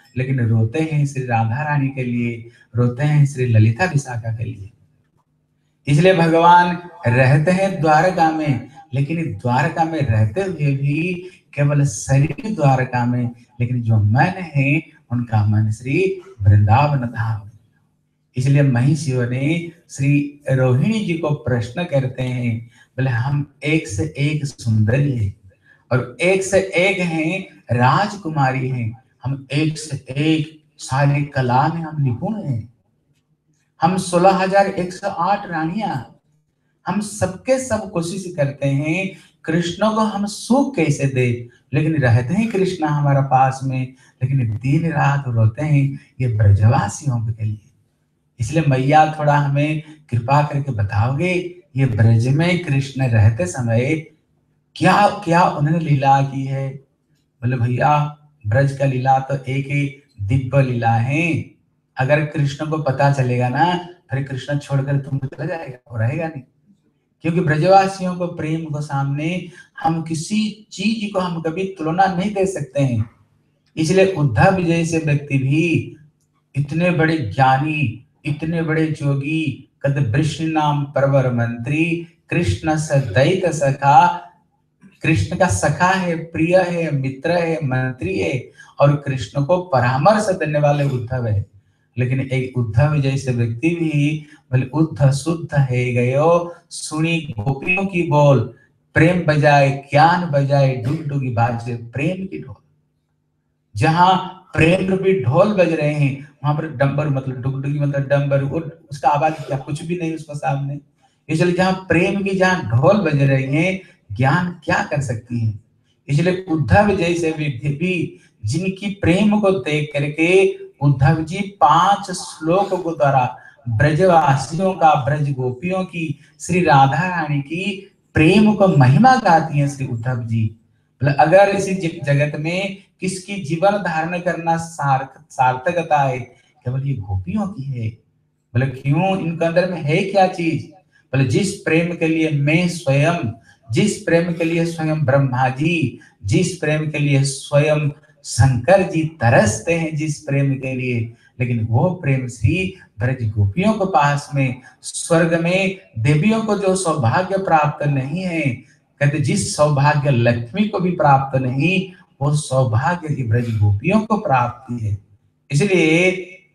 लेकिन रोते हैं श्री राधा रानी के लिए, रोते हैं श्री ललिता विशाखा के लिए। इसलिए भगवान रहते हैं द्वारका में, लेकिन द्वारका में रहते हुए भी केवल शरीर द्वारका में, लेकिन जो मन है उनका मन श्री वृंदावन धाम। इसलिए महिषियों ने श्री रोहिणी जी को प्रश्न करते हैं, बोले हम एक से एक सुंदरी है और एक से एक हैं राजकुमारी हैं, हम एक से एक सारी कला में हम निपुण हैं, हम 16,108 रानियां, हम सबके सब कोशिश करते हैं कृष्ण को हम सुख कैसे दे, लेकिन रहते हैं कृष्ण हमारा पास में, लेकिन दिन रात रोते हैं ये ब्रजवासियों के लिए। इसलिए मैया थोड़ा हमें कृपा करके बताओगे, ये ब्रज में कृष्ण रहते समय क्या क्या उन्होंने लीला की है? बोले भैया ब्रज का लीला तो एक ही दिव्य लीला है, अगर कृष्ण को पता चलेगा ना फिर कृष्ण छोड़कर तुमको चला जाएगा, वो रहेगा नहीं। क्योंकि ब्रजवासियों को प्रेम को सामने हम किसी चीज को हम कभी तुलना नहीं दे सकते हैं। इसलिए उद्धव जैसे व्यक्ति भी इतने बड़े ज्ञानी, इतने बड़े जोगी, कद वृष्ण नाम परवर मंत्री, कृष्ण सदैत सखा, कृष्ण का सखा है, प्रिय है, मित्र है, मंत्री है और कृष्ण को परामर्श देने वाले उद्धव है। लेकिन एक उद्धव जैसे व्यक्ति भी बोले उद्ध शुद्ध है गयो, सुनी गोपियों की बोल, प्रेम बजाए ज्ञान बजाए, डुगडुगी बाजे प्रेम की ढोल। जहां प्रेम रूपी ढोल बज रहे हैं वहां पर डंबर मतलब डुगडुगी मतलब डंबर, उसका आवाज क्या कुछ भी नहीं उसको सामने। इसलिए जहां प्रेम की जहां ढोल बज रही है ज्ञान क्या कर सकती है। इसलिए उद्धव जैसे व्यक्ति भी जिनकी प्रेम को देख करके उद्धव जी 5 श्लोक को द्वारा ब्रजवासियों का, ब्रज गोपियों की, श्री राधा रानी की प्रेम को महिमा गाती हैं श्री उद्धव जी। अगर इसी जगत में किसकी जीवन धारण करना सार्थकता है, केवल ये गोपियों की है। बोले क्यों, इनके अंदर में है क्या चीज? बोले जिस प्रेम के लिए मैं स्वयं, जिस प्रेम के लिए स्वयं ब्रह्मा जी, जिस प्रेम के लिए स्वयं शंकर जी तरसते हैं, जिस प्रेम के लिए, लेकिन वो प्रेम श्री ब्रज गोपियों के पास में, स्वर्ग में देवियों को जो सौभाग्य प्राप्त नहीं है, कहते जिस सौभाग्य लक्ष्मी को भी प्राप्त नहीं, वो सौभाग्य की ब्रज गोपियों को प्राप्ति है। इसलिए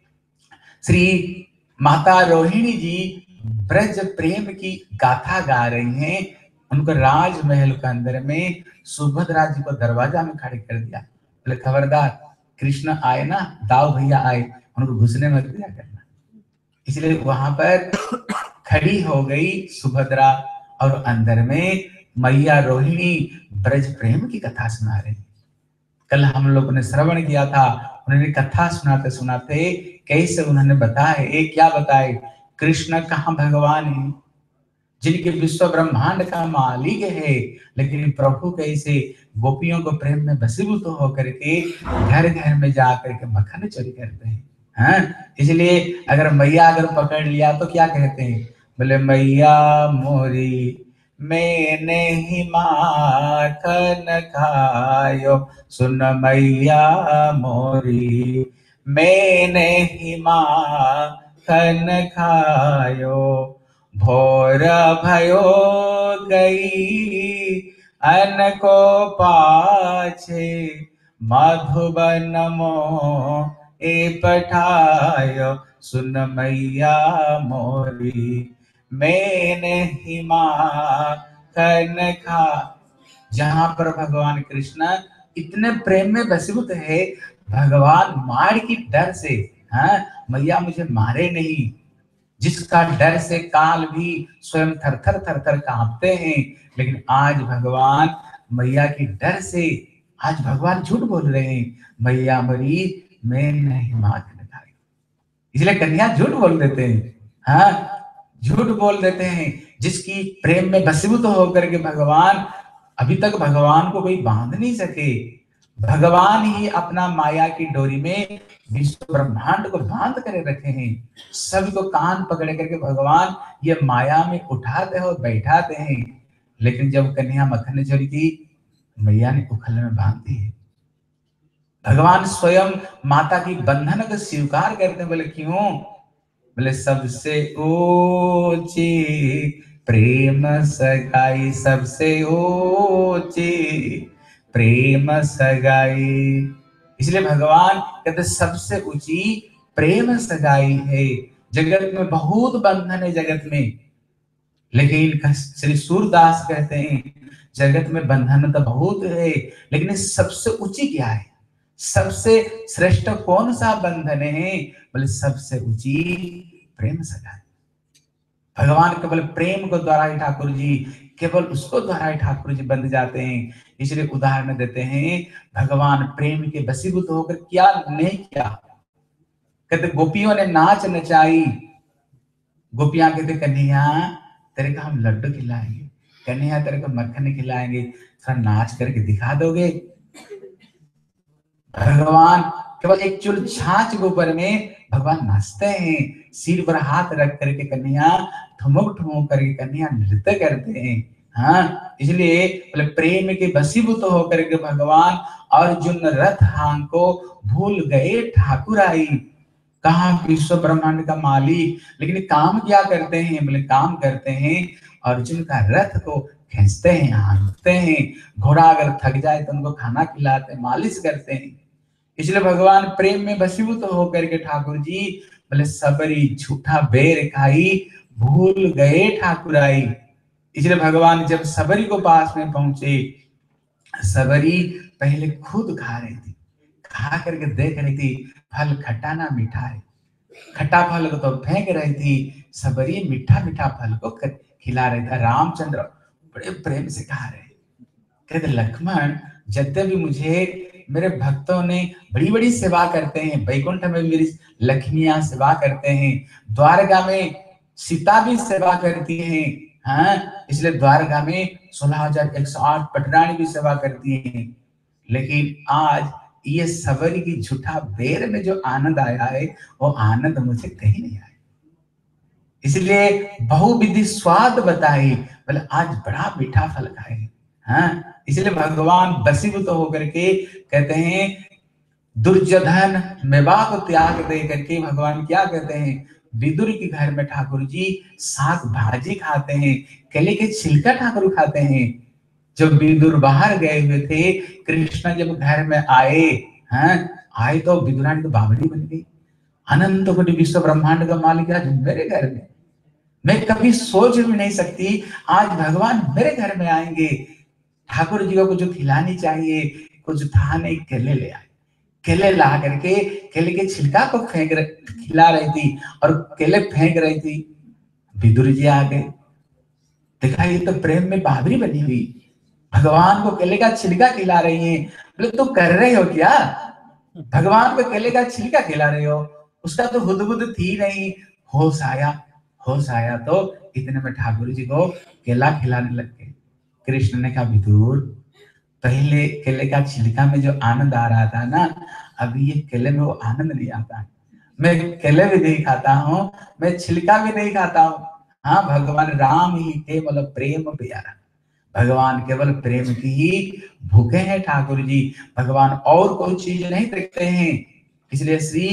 श्री माता रोहिणी जी ब्रज प्रेम की गाथा गा रही हैं। उनको राजमहल के अंदर में सुभद्रा जी को दरवाजा में खड़े कर दिया, बोले खबरदार कृष्ण आए ना, दाऊ भैया आए, उनको घुसने मत दिया करना। इसलिए वहां पर खड़ी हो गई सुभद्रा और अंदर में मैया रोहिणी ब्रज प्रेम की कथा सुना रही। कल हम लोगों ने श्रवण किया था, उन्होंने कथा सुनाते सुनाते कैसे उन्होंने बताए, क्या बताए, कृष्ण कहाँ भगवान है, जिनके विश्व ब्रह्मांड का मालिक है, लेकिन प्रभु कैसे गोपियों को प्रेम में वशीभूत होकर के घर घर में जाकर के मक्खन चोरी करते हैं। हाँ, इसलिए अगर मैया अगर पकड़ लिया तो क्या कहते हैं, बोले मैया मोरी मैंने ही माखन खायो, सुन मैया मोरी मैंने ही माखन खायो, भोर भयो गई अन को पाछे, मधुबन मो ए पठायो, सुन मैया मोरी मैंने ही माखन खा। जहां पर भगवान कृष्ण इतने प्रेम में वशीभूत है, भगवान मार की डर से, हाँ मैया मुझे मारे नहीं, जिसका डर से काल भी स्वयं थर थर थर थर कांपते हैं, लेकिन आज भगवान मैया की डर से आज भगवान झूठ बोल रहे हैं, मैया मरी मैं नहीं माखन खाई। इसलिए कन्या झूठ बोल देते हैं, हाँ झूठ बोल देते हैं। जिसकी प्रेम में वशीभूत होकर के भगवान, अभी तक भगवान को कोई बांध नहीं सके, भगवान ही अपना माया की डोरी में विश्व ब्रह्मांड को बांध कर रखे हैं। सभी को कान पकड़ करके भगवान ये माया में उठाते हैं और बैठाते हैं, लेकिन जब कन्या मक्खन चोरी की, मैया ने उखल में बांध दी है। भगवान स्वयं माता की बंधन को स्वीकार करते हैं। बोले क्यों? बोले सबसे ऊंची प्रेम सगाई, सबसे ऊंची प्रेम सगाई। इसलिए भगवान कहते सबसे ऊंची प्रेम सगाई है। जगत में बहुत बंधन है जगत में, लेकिन श्री सूरदास कहते हैं जगत में बंधन तो बहुत है, लेकिन सबसे ऊंची क्या है? सबसे श्रेष्ठ कौन सा बंधन है? बोले सबसे ऊंची प्रेम सगाई। भगवान केवल प्रेम को द्वारा ही ठाकुर जी, केवल उसको द्वारा ही ठाकुर जी बंध जाते हैं। इसलिए उदाहरण देते हैं, भगवान प्रेम के वशीभूत होकर क्या नहीं किया। कहते गोपियों ने नाच नचाई, गोपियां कहते कन्हैया तेरे को हम लड्डू खिलाएंगे, कन्हैया तेरे को मक्खन खिलाएंगे, थोड़ा नाच करके दिखा दोगे? भगवान केवल एक चुल छाछ के ऊपर में भगवान नाचते हैं, सिर पर हाथ रख करके कन्हैया ठुमक ठुमक करके कन्हैया नृत्य करते हैं। हाँ, इसलिए बोले प्रेम के वशीभूत होकर के भगवान अर्जुन रथ हां को भूल गए ठाकुर आई। कहा विश्व ब्रह्मांड का मालिक, लेकिन काम क्या करते हैं? बोले काम करते हैं अर्जुन का रथ को खींचते हैं, हाँकते हैं। घोड़ा अगर थक जाए तो उनको खाना खिलाते हैं, मालिश करते हैं। इसलिए भगवान प्रेम में वशीभूत होकर के ठाकुर जी बोले सबरी झूठा बेर खाई, भूल गए ठाकुर आई। इसलिए भगवान जब सबरी को पास में पहुंचे, सबरी पहले खुद खा रही थी, खा करके देख रही थी फल खट्टा ना मीठा है। खट्टा फल को तो फेंक रही थी, सबरी मीठा मीठा फल को खिला रही था। रामचंद्र बड़े प्रेम से खा रहे, कहते लक्ष्मण जब भी मुझे मेरे भक्तों ने बड़ी बड़ी सेवा करते हैं, वैकुंठ में मेरी लक्ष्मियां सेवा करते हैं, द्वारका में सीता भी सेवा करती हैं। हाँ, इसलिए द्वारका में 16,108 पटरानी भी सेवा करती हैं, लेकिन आज ये सबरी की झूठा बेर में जो आनंद आया है वो आनंद मुझे कहीं नहीं आया। इसलिए बहुविधि स्वाद बताई, बोले आज बड़ा मीठा फल खाए। हाँ, इसलिए भगवान वशीभूत होकर के कहते हैं दुर्योधन मेवा को त्याग दे करके भगवान क्या कहते हैं, विदुर के घर में ठाकुर जी साग भाजी खाते हैं, केले के छिलका ठाकुर खाते हैं। जब विदुर बाहर गए हुए थे, कृष्ण जब घर में आए, हाँ आए तो विदुरानी तो बावली बन गई। अनंत कोटि विश्व ब्रह्मांड का मालिक आज मेरे घर में, मैं कभी सोच भी नहीं सकती आज भगवान मेरे घर में आएंगे। ठाकुर जी को कुछ खिलानी चाहिए, कुछ था नहीं, केले ले आए। केले ला करके केले के छिलका को खिला रही थी और केले फेंक रही थी। विदुर जी आ गए, देखा ये तो प्रेम में बावरी बनी हुई, भगवान को केले का छिलका खिला रही है। बोले तो कर रहे हो क्या? भगवान को केले का छिलका खिला रहे हो? उसका तो हुदबुद थी नहीं। होश आया तो इतने में ठाकुर जी को केला खिलाने लग गए। कृष्ण ने कहा विदुर, पहले केले का छिलका में जो आनंद आ रहा था ना, अभी ये केले में वो आनंद नहीं आता है। मैं केले भी नहीं खाता हूँ, मैं छिलका भी नहीं खाता हूँ। हाँ, भगवान राम ही केवल प्रेम प्यारा, भगवान केवल प्रेम की ही भूखे हैं ठाकुर जी। भगवान और कोई चीज नहीं देखते हैं। इसलिए श्री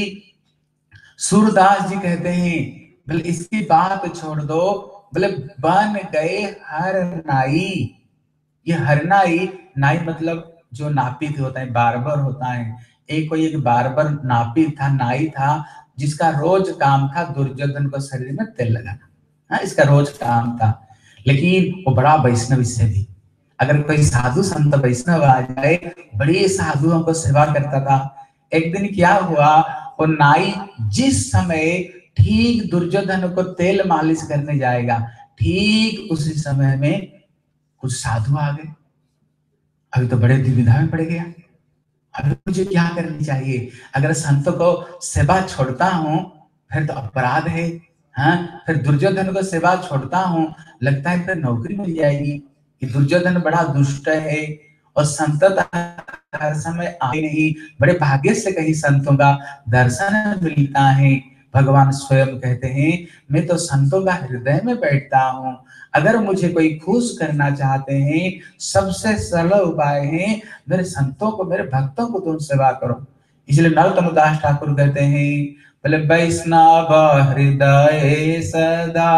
सूरदास जी कहते हैं, बोले इसकी बात छोड़ दो, बोले बन गए हर नाई। ये हर नाई, नाई मतलब जो नापित होता है, बार्बर होता है। कोई एक बार्बर नापित था, नाई था, जिसका रोज काम था दुर्योधन को शरीर में तेल लगाना। हाँ, इसका रोज काम था। लेकिन वो बड़ा वैष्णव से भी, अगर कोई साधु संत वैष्णव आ जाए, बड़ी साधुओं को सेवा करता था। एक दिन क्या हुआ, वो नाई जिस समय ठीक दुर्योधन को तेल मालिश करने जाएगा, ठीक उसी समय में कुछ साधु आ गए। अभी तो बड़े दुविधा में पड़ गया, अभी मुझे क्या करनी चाहिए? अगर संतों को सेवा छोड़ता हूं फिर तो अपराध है। हाँ, फिर दुर्योधन को सेवा छोड़ता हूं, लगता है फिर नौकरी मिल जाएगी। कि दुर्योधन बड़ा दुष्ट है और संत हर समय आए नहीं, बड़े भाग्य से कहीं संतों का दर्शन मिलता है। भगवान स्वयं कहते हैं, मैं तो संतों का हृदय में बैठता हूँ। अगर मुझे कोई खुश करना चाहते हैं, सबसे सरल उपाय है, मेरे संतों को, मेरे भक्तों को तुम सेवा करो। इसलिए नरोत्तम दास ठाकुर कहते हैं, बोले वैष्णव हृदय सदा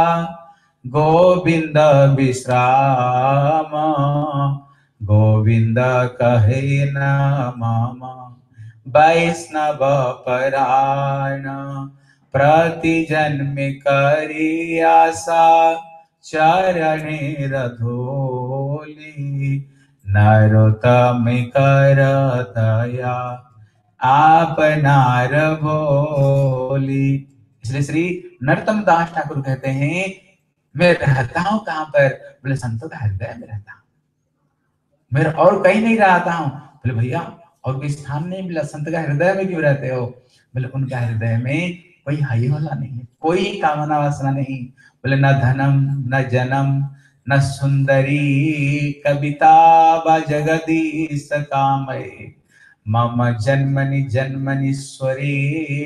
गोविंद विश्राम, गोविंद कहे न मामा, वैष्णव परायण, प्रति जन्म करी आशा, चरणे रधोली, नरोत्तम कर दया, आप नार बोली। इसलिए श्री नरोत्तम दास ठाकुर कहते हैं, मैं रहता हूं कहां पर? बोले संतों का हृदय में रहता हूं, मैं और कहीं नहीं रहता हूं। बोले भैया और कोई स्थान नहीं मिला, संत का हृदय में क्यों रहते हो? बोले उनका हृदय में कोई हाई वाला नहीं है, कोई कामना वासना नहीं। बोले न धनम न जन्म न सुंदरी कविता व जगदीश कामये, मम जन्मनि जन्मनीश्वरी,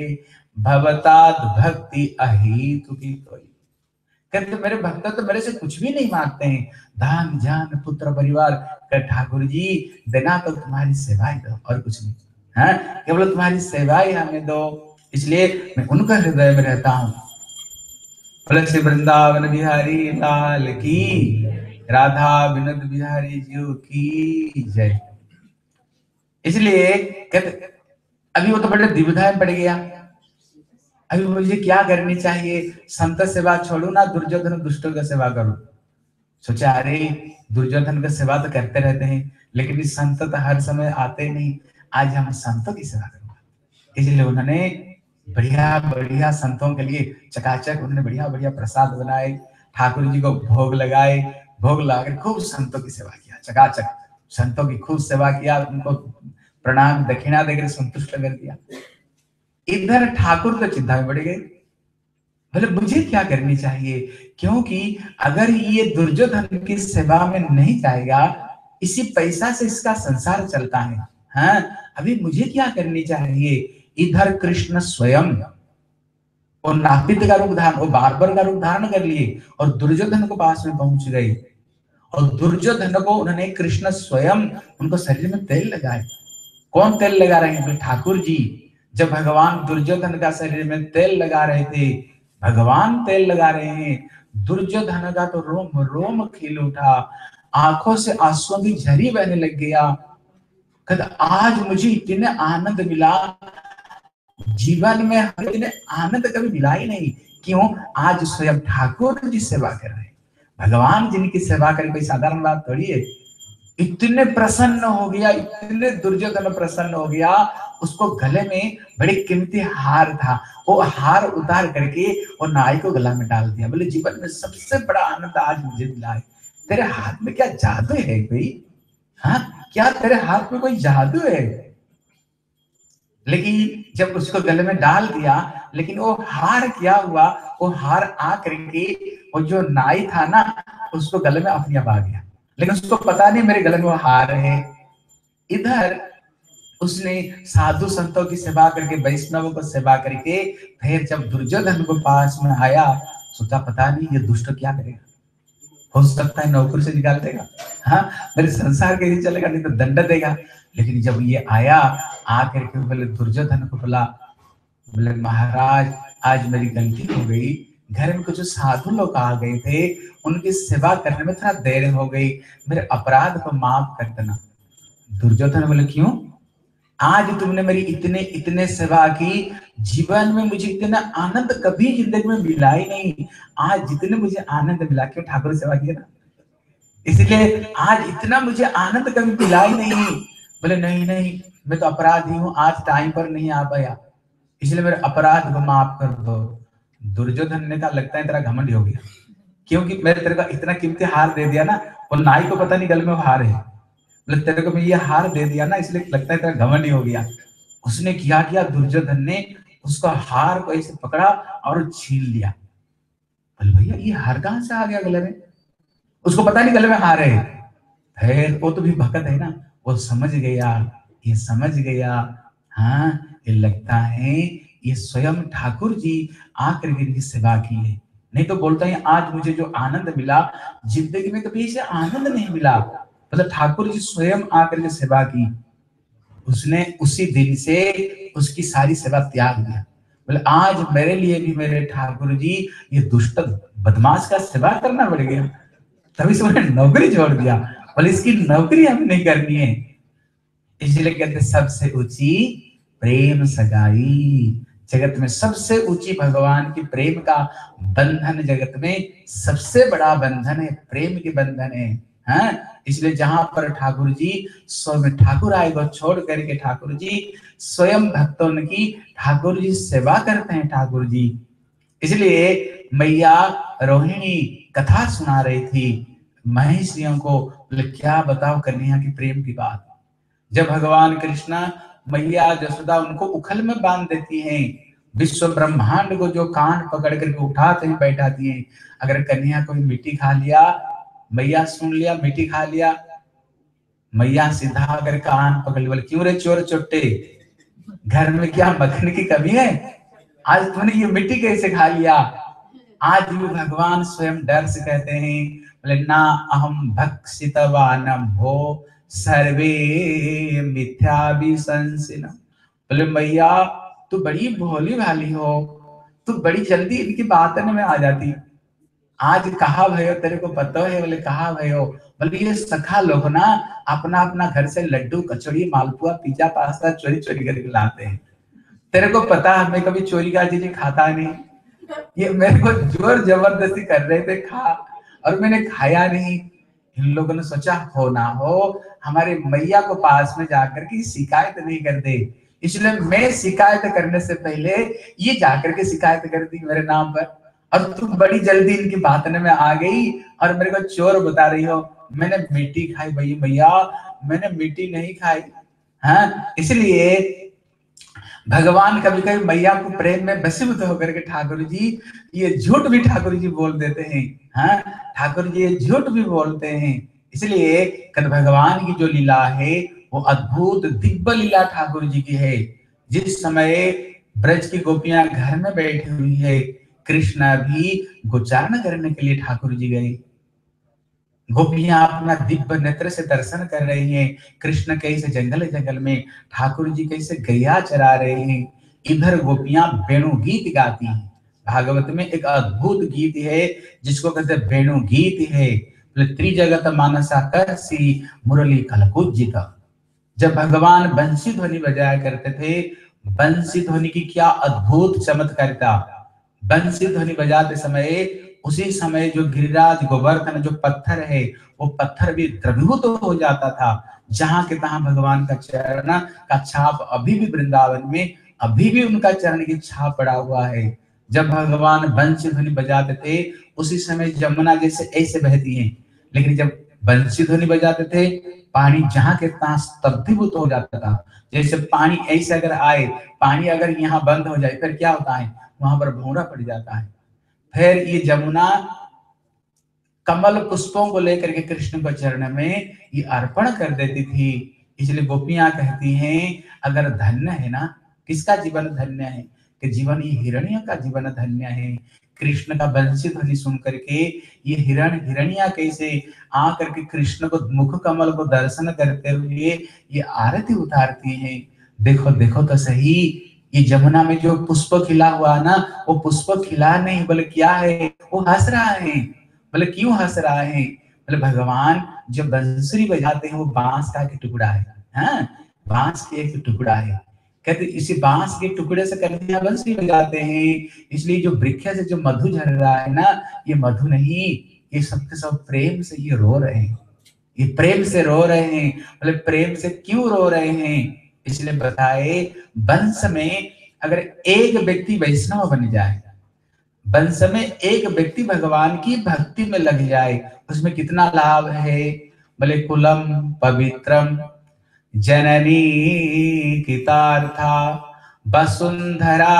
भवताद भक्ति अहितु की कोई। कहते मेरे भक्त तो मेरे से कुछ भी नहीं मांगते हैं, धन जान पुत्र परिवार, कर ठाकुर जी देना तो तुम्हारी सेवा ही दो और कुछ नहीं, है केवल तुम्हारी सेवा ही हमें दो। इसलिए मैं उनका हृदय में रहता हूँ। बोले श्री वृंदावन बिहारी लाल की, राधा विनोद बिहारी जी की जय। इसलिए कहते अभी वो तो बड़े दुविधा में पड़ गया, अभी मुझे क्या करनी चाहिए? संत सेवा छोड़ू ना दुर्योधन दुष्टों का सेवा करूं? सोचा अरे दुर्योधन का सेवा तो करते रहते हैं, लेकिन इस संत तो हर समय आते नहीं, आज हम संतों की सेवा करूंगा। इसलिए उन्होंने बढ़िया बढ़िया संतों के लिए चकाचक उन्होंने बढ़िया बढ़िया प्रसाद बनाए, ठाकुर जी को भोग लगाए, भोग लगाकर खूब संतों की सेवा किया, चकाचक संतों की खूब सेवा किया, उनको प्रणाम दक्षिणा देकर संतुष्ट कर दिया। इधर ठाकुर तो चिंता में पड़ गए, बोले मुझे क्या करनी चाहिए? क्योंकि अगर ये दुर्योधन की सेवा में नहीं जाएगा, इसी पैसा से इसका संसार चलता है। हाँ, अभी मुझे क्या करनी चाहिए? इधर कृष्ण स्वयं और नापित का रूप धारण, वो बार्बर का रूप धारण कर लिए और दुर्योधन को पास में पहुंच गए, और दुर्योधन को उन्होंने कृष्ण स्वयं उनको शरीर में तेल लगाए। कौन तेल लगा रहे हैं? ठाकुर जी। जब भगवान दुर्योधन का शरीर में तेल लगा रहे थे, भगवान तेल लगा रहे हैं, दुर्योधन का तो रोम रोम खिल उठा, आंखों से आंसुओं की झरी बहने लग गया। कहता आज मुझे इतने आनंद मिला, जीवन में इतने आनंद कभी मिला ही नहीं। क्यों? आज स्वयं ठाकुर जी सेवा कर रहे हैं, भगवान जिनकी सेवा करें कोई साधारण बात थोड़ी है। इतने प्रसन्न हो गया, इतने दुर्योधन प्रसन्न हो गया, उसको गले में बड़ी कीमती हार था, वो हार उतार करके वो नाई को गला में डाल दिया। बोले जीवन में सबसे बड़ा आनंद आज मुझे मिला है। तेरे हाथ में क्या जादू है कोई? हाँ, क्या तेरे हाथ में कोई जादू है? लेकिन जब उसको गले में डाल दिया, लेकिन वो हार क्या हुआ, वो हार आ करके वो जो नाई था ना, उसको गले में अपने आप आ गया, लेकिन उसको पता नहीं मेरे गले में वो हार है। इधर उसने साधु संतों की सेवा करके, वैष्णवों को सेवा करके, फिर जब दुर्योधन को पास में आया, सोचा पता नहीं ये दुष्ट क्या करेगा, हो सकता है नौकरी से निकाल देगा, हाँ मेरे संसार के ही चलेगा, नहीं तो दंड देगा। लेकिन जब ये आया, आकर के बोले दुर्योधन को बोला, बोले महाराज आज मेरी गलती हो गई, घर में कुछ साधु लोग आ गए थे, उनकी सेवा करने में थोड़ा देर हो गई, मेरे अपराध को माफ कर देना। दुर्योधन बोले क्यों? आज तुमने मेरी इतने इतने सेवा की, जीवन में मुझे इतना आनंद कभी जिंदगी में मिला ही नहीं, आज जितने मुझे आनंद मिला, क्यों? ठाकुर सेवा किया ना, इसलिए आज इतना मुझे आनंद कभी मिला ही नहीं। बोले नहीं नहीं, मैं तो अपराधी हूँ, आज टाइम पर नहीं आ पाया, इसलिए मेरे अपराध को माफ कर दो। दुर्योधन ने कहा लगता है तेरा घमंड हो गया, क्योंकि मैंने तेरे को इतना कीमती हार दे दिया ना, और नाई को पता नहीं गले में वो हार है, बोले तेरे को मैं ये हार दे दिया ना, इसलिए लगता है तेरा घमंड हो गया। उसने क्या किया, दुर्योधन ने उसका हार को ऐसे पकड़ा और छीन लिया। बोले भैया ये हार कहां से आ गया गले में? उसको पता नहीं गले में हार है। फिर वो तो भी भक्त है ना, वो समझ गया, ये समझ गया, हाँ ये लगता है ये स्वयं ठाकुर जी आकर के इनकी सेवा की है। नहीं तो बोलता है आज मुझे जो आनंद मिला, जिंदगी में कभी इसे आनंद नहीं मिला। मतलब ठाकुर जी स्वयं आकर के सेवा की, उसने उसी दिन से उसकी सारी सेवा त्याग दिया। बोले आज मेरे लिए भी मेरे ठाकुर जी ये दुष्ट बदमाश का सेवा करना पड़ गया, तभी से मैंने नौकरी छोड़ दिया। बोले इसकी नौकरी हमें नहीं करनी है। इसलिए कहते सबसे ऊंची प्रेम सगाई, जगत में सबसे ऊंची भगवान की प्रेम का बंधन, जगत में सबसे बड़ा बंधन है, प्रेम के बंधन है। हाँ, इसलिए जहां पर ठाकुर जी स्वयं ठाकुर आए को छोड़ करके ठाकुर जी स्वयं भक्तों की ठाकुर जी सेवा करते हैं ठाकुर जी। इसलिए मैया रोहिणी कथा सुना रही थी महिषियों को, क्या बताओ कन्हैया की प्रेम की बात। जब भगवान कृष्ण मैया जसोदा उनको उखल में बांध देती हैं, विश्व ब्रह्मांड को जो कान पकड़ करके उठाते हैं बैठाती हैं। अगर कन्हैया कोई मिट्टी खा लिया, मैया सुन लिया मिट्टी खा लिया, मैया सीधा अगर कान पकड़ लिया, बोले क्यों रे चोर चोट्टे, घर में क्या मक्खन की कमी है, आज तूने ये मिट्टी कैसे खा लिया। आज भी भगवान स्वयं डर से कहते हैं, बोले ना अहम भक्षितवानम भो सर्वे मिथ्याभिशंसिनः। बोले मैया तू बड़ी भोली भाली हो, तू बड़ी जल्दी इनकी बातों में आ जाती। आज कहा भयो तेरे को पता है, बोले कहा भयो, बोले ये सखा लोग ना अपना अपना घर से लड्डू कचौड़ी मालपुआ पिज्जा पास्ता चोरी चोरी करके लाते हैं। तेरे को पता है मैं कभी चोरी का चीज खाता नहीं, ये मेरे को जोर जबरदस्ती कर रहे थे खा, और मैंने खाया नहीं। इन लोगों ने सोचा हो ना हो हमारे मैया को पास में जाकर के शिकायत नहीं कर दे, इसलिए मैं शिकायत करने से पहले ये जाकर के शिकायत कर दी मेरे नाम पर, और तुम बड़ी जल्दी इनकी बातने में आ गई और मेरे को चोर बता रही हो। मैंने मिट्टी खाई भैया, मैया मैंने मिट्टी नहीं खाई। हाँ, इसलिए भगवान कभी कभी मैया को प्रेम में वशीभूत होकर के ठाकुर जी ये झूठ भी ठाकुर जी बोल देते हैं। हाँ, ठाकुर जी ये झूठ भी बोलते हैं। इसलिए कद भगवान की जो लीला है वो अद्भुत दिव्य लीला ठाकुर जी की है। जिस समय ब्रज की गोपियां घर में बैठी हुई है, कृष्ण भी गोचारण करने के लिए ठाकुर जी गए। गोपियां अपना दिव्य नेत्र से दर्शन कर रही हैं, कृष्ण कैसे जंगल जंगल में, ठाकुर जी कैसे गैया चरा रहे हैं। इधर गोपियां वेणु गीत गाती हैं। भागवत में एक अद्भुत गीत है जिसको कहते हैं वेणु गीत है। त्रिजगत मानसा करसी मुरली कलकुज्जित। जब भगवान बंसी ध्वनि बजाया करते थे, बंसी ध्वनि की क्या अद्भुत चमत्कारिता। बंसी ध्वनि बजाते समय उसी समय जो गिरिराज गोवर्धन जो पत्थर है वो पत्थर भी द्रवीभूत हो जाता था। जहां के तहां भगवान का चरण का छाप अभी भी वृंदावन में अभी भी उनका चरण की छाप पड़ा हुआ है। जब भगवान बंसी ध्वनि बजाते थे उसी समय जमुना जैसे ऐसे बहती है, लेकिन जब बंसी ध्वनि बजाते थे पानी जहां के तहां स्तब्धीभूत हो जाता था। जैसे पानी ऐसे अगर आए, पानी अगर यहाँ बंद हो जाए फिर क्या होता है, वहां पर भौरा पड़ जाता है। फिर ये जमुना कमल पुष्पों को लेकर के कृष्ण को चरण में ये अर्पण कर देती थी। इसलिए गोपियां कहती हैं अगर धन्य है ना, किसका जीवन धन्य है, कि जीवन ये हिरण्य का जीवन धन्य है। कृष्ण का बंसी ध्वनि सुन करके ये हिरण्या कैसे आकर के कृष्ण को मुख कमल को दर्शन करते हुए ये आरती उतारती है। देखो देखो तो सही, ये जमुना में जो पुष्प खिला हुआ ना, वो पुष्प खिला नहीं बोले क्या है, वो हंस रहा है। बोले क्यों हंस रहा है, बोले भगवान जब बंसुरी बजाते हैं वो बांस का एक टुकड़ा है। हाँ, बांस के एक टुकड़ा है। कहते इसी बांस के टुकड़े से कन्हैया बंसुरी बजाते हैं, इसलिए जो वृक्ष से जो मधु झर रहा है ना, ये मधु नहीं, ये सबके सब प्रेम से ये रो रहे हैं, ये प्रेम से रो रहे हैं। बोले प्रेम से क्यों रो रहे हैं, इसलिए बताए वंश में अगर एक व्यक्ति वैष्णव बन जाए, वंश में एक व्यक्ति भगवान की भक्ति में लग जाए, उसमें कितना लाभ है। बोले कुलम पवित्रम जननी कितार्था वसुंधरा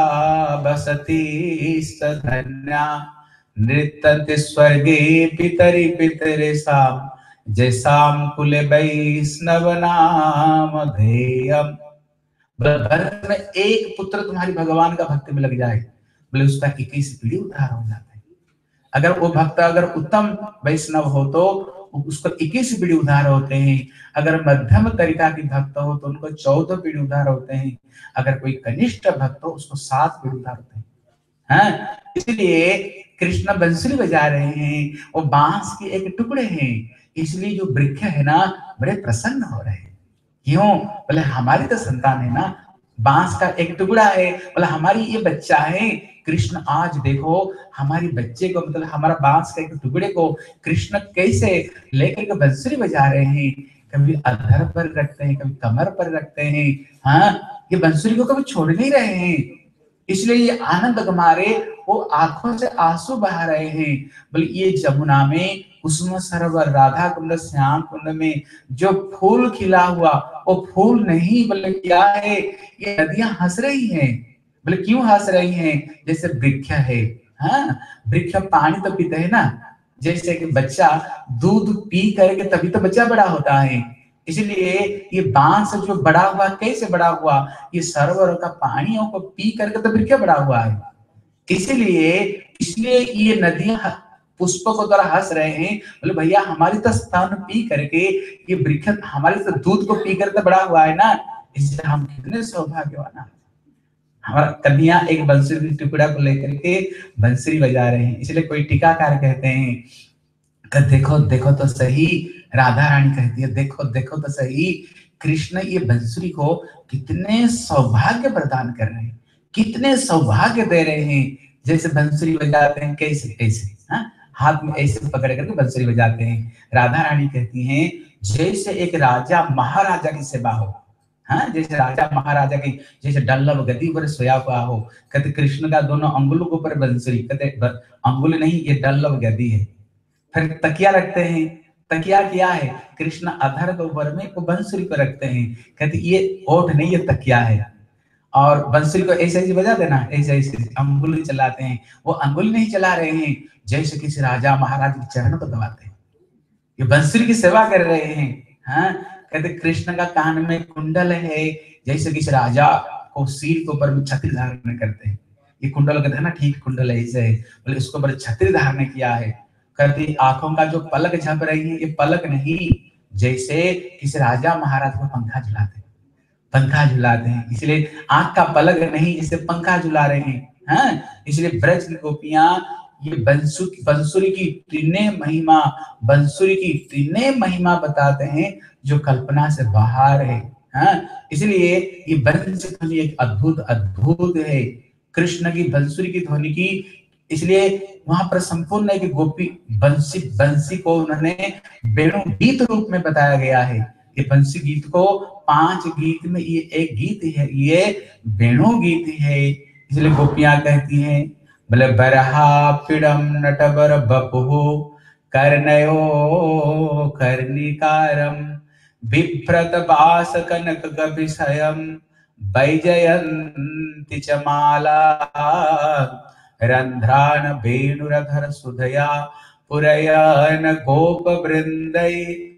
बसती धन्या नृत्यन्ति स्वर्गे पितरि पितरेषां जैसाम कुले वैष्णव नाम धेयम। बोले भरत में एक पुत्र तुम्हारी भगवान का भक्ति में लग जाए, बोले उसका 21 पीढ़ी उद्धार हो जाता है। अगर वो भक्त अगर उत्तम वैष्णव हो तो उसको 21 पीढ़ी उद्धार होते हैं। अगर मध्यम तरीका की भक्त हो तो उनको 14 पीढ़ी उद्धार होते हैं। अगर कोई कनिष्ठ भक्त हो उसको 7 पीढ़ी उद्धार होते हैं। हाँ, इसलिए कृष्ण बंसुरी बजा रहे हैं, वो बांस के एक टुकड़े हैं, इसलिए जो वृक्ष है ना बड़े प्रसन्न हो रहे हैं। क्यों? बोले हमारी तो संतान है ना, बांस का एक टुकड़ा है, बोले हमारी ये बच्चा है। कृष्ण आज देखो हमारी बच्चे को, मतलब हमारा बांस के एक टुकड़े को कृष्ण कैसे लेकर के बंसुरी बजा रहे हैं। कभी अधर पर रखते हैं, कभी कमर पर रखते हैं। हाँ, ये बंसुरी को कभी छोड़ नहीं रहे हैं, इसलिए ये आनंद हमारे वो आंखों से आंसू बहा रहे हैं। बोले ये जमुना में कुसुम सरोवर राधा कुंड श्याम कुंड में जो फूल खिला हुआ वो फूल नहीं, बोले क्या है, ये नदियां हंस रही हैं। बोले क्यों हंस रही हैं? जैसे वृक्ष है, हाँ, वृक्ष पानी तो पीते हैं ना, जैसे कि बच्चा दूध पी करके तभी तो बच्चा बड़ा होता है। इसलिए ये बांस जो बड़ा हुआ कैसे बड़ा हुआ? ये सरोवर का पानियों को पी करके तो वृक्ष बड़ा हुआ है। इसीलिए इसलिए ये नदियां पुष्पों को द्वारा हंस रहे हैं। बोले भैया हमारी तो स्तन पी करके ये वृक्ष हमारे तो दूध को पी करके बड़ा हुआ है ना, इसलिए हम कितने सौभाग्यवान हैं। हमारा कन्या एक बंसुरी के टुकड़ा को लेकर के बंसुरी बजा रहे हैं। इसलिए कोई टीकाकार कहते हैं कि देखो देखो तो सही, राधा रानी कहती है देखो देखो तो सही, कृष्ण ये बंसुरी को कितने सौभाग्य प्रदान कर रहे हैं, कितने सौभाग्य दे रहे हैं। जैसे बंसुरी बजाते हैं कैसे ऐसे, हाँ, हाथ में ऐसे पकड़ करके बंसुरी बजाते हैं। राधा रानी कहती हैं जैसे एक राजा महाराजा की सेवा हो, हाँ, जैसे राजा महाराजा की, जैसे डल्लभ गद्दी पर सोया हुआ हो। कहते कृष्ण का दोनों अंगुलों के ऊपर बंसुरी, कहते अंगुल नहीं ये डल्लभ गद्दी है। फिर तकिया रखते हैं, तकिया क्या है? कृष्ण अधर के ऊपर में वो बंसुरी को रखते हैं। कहते ये ओठ नहीं ये तकिया है। और बंसुरी को ऐसे ऐसे बजा देना, ऐसे ऐसे अंगुली चलाते हैं। वो अंगुली नहीं चला रहे हैं, जैसे किसी राजा महाराज के चरणों को दबाते हैं, ये बंसुरी की सेवा कर रहे हैं। हाँ, कहते कृष्ण का कान में कुंडल है, जैसे किसी राजा को सिर के ऊपर में छत्री धारण करते हैं। ये कुंडल कहते हैं ना, ठीक कुंडल ऐसे है, बोले इसके ऊपर छत्री धारण किया है। कहते आंखों का जो पलक झप रही है ये पलक नहीं, जैसे किसी राजा महाराज को पंखा झुलाते हैं, पंखा झुलाते हैं। इसलिए आंख का पलक नहीं, इसे पंखा झुला रहे हैं। हाँ, इसलिए ब्रज की गोपियां ये बंसुरी की तीनों महिमा, बंसुरी की तीनों महिमा बताते हैं जो कल्पना से बाहर है। हाँ, इसलिए ये बंसुरी ध्वनि एक अद्भुत अद्भुत है, कृष्ण की बंसुरी की ध्वनि की। इसलिए वहां पर संपूर्ण एक गोपी बंसी बंसी को उन्होंने वेणु गीत रूप में बताया गया है। ये बंसी गीत को 5 गीत में ये एक गीत है, ये वेणु गीत है। इसलिए गोपियां कहती हैं बोले बरहा पिडम नटवर बपुः कर्णयो कर्णिकारम बिभ्रत बास कनक गभिषयम वैजयन्ति च माला रंध्रान वेणुरधर सुधया पुरयन गोप वृंदै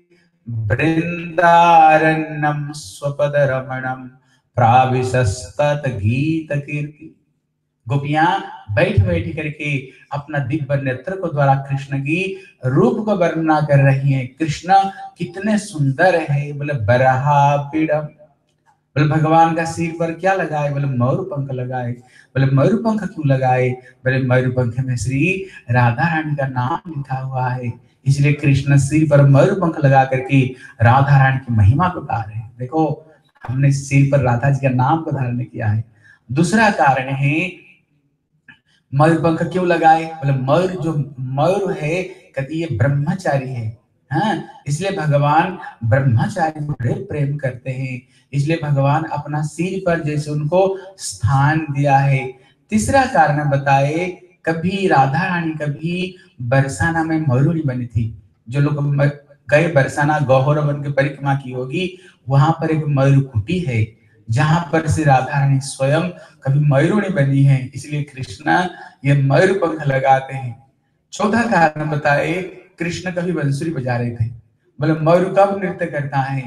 वृंदारण्यम स्वपद रमणम प्राविशस्तत गीत कीर्ति। गोपियां बैठ बैठ करके अपना दिव्य नेत्र को द्वारा कृष्ण की रूप को वर्णना कर रही हैं। कृष्ण कितने सुंदर है। बोले बरहा पीड़म, बोले भगवान का सिर पर क्या लगाए? बोले मयूर पंख लगाए। बोले मयूर पंख क्यों लगाए? बोले मयूर पंख में श्री राधा रानी का नाम लिखा हुआ है, इसलिए कृष्ण सिर पर मयूर पंख लगा करके राधा रानी की महिमा को गा रहे हैं। देखो हमने सिर पर राधा जी का नाम को धारण किया है। दूसरा कारण है मयूर पंख क्यों लगाए? बोले मयूर जो मयूर है कहती ये ब्रह्मचारी है। हाँ, इसलिए भगवान ब्रह्मचारी को बड़े प्रेम करते हैं, इसलिए भगवान अपना सिर पर जैसे उनको स्थान दिया है। तीसरा कारण बताए, कभी राधा रानी कभी बरसाना में मयूरी बनी थी। जो लोग गए बरसाना गौहर वन की परिक्रमा की होगी, वहां पर एक मयूर कुटी है जहां पर से राधा रानी स्वयं कभी मयूरणी बनी है, इसलिए कृष्ण ये मयूर पंख लगाते हैं। चौथा कारण बताए, कृष्ण कभी बंसुरी बजा रहे थे। बोले मयूर कब नृत्य करता है?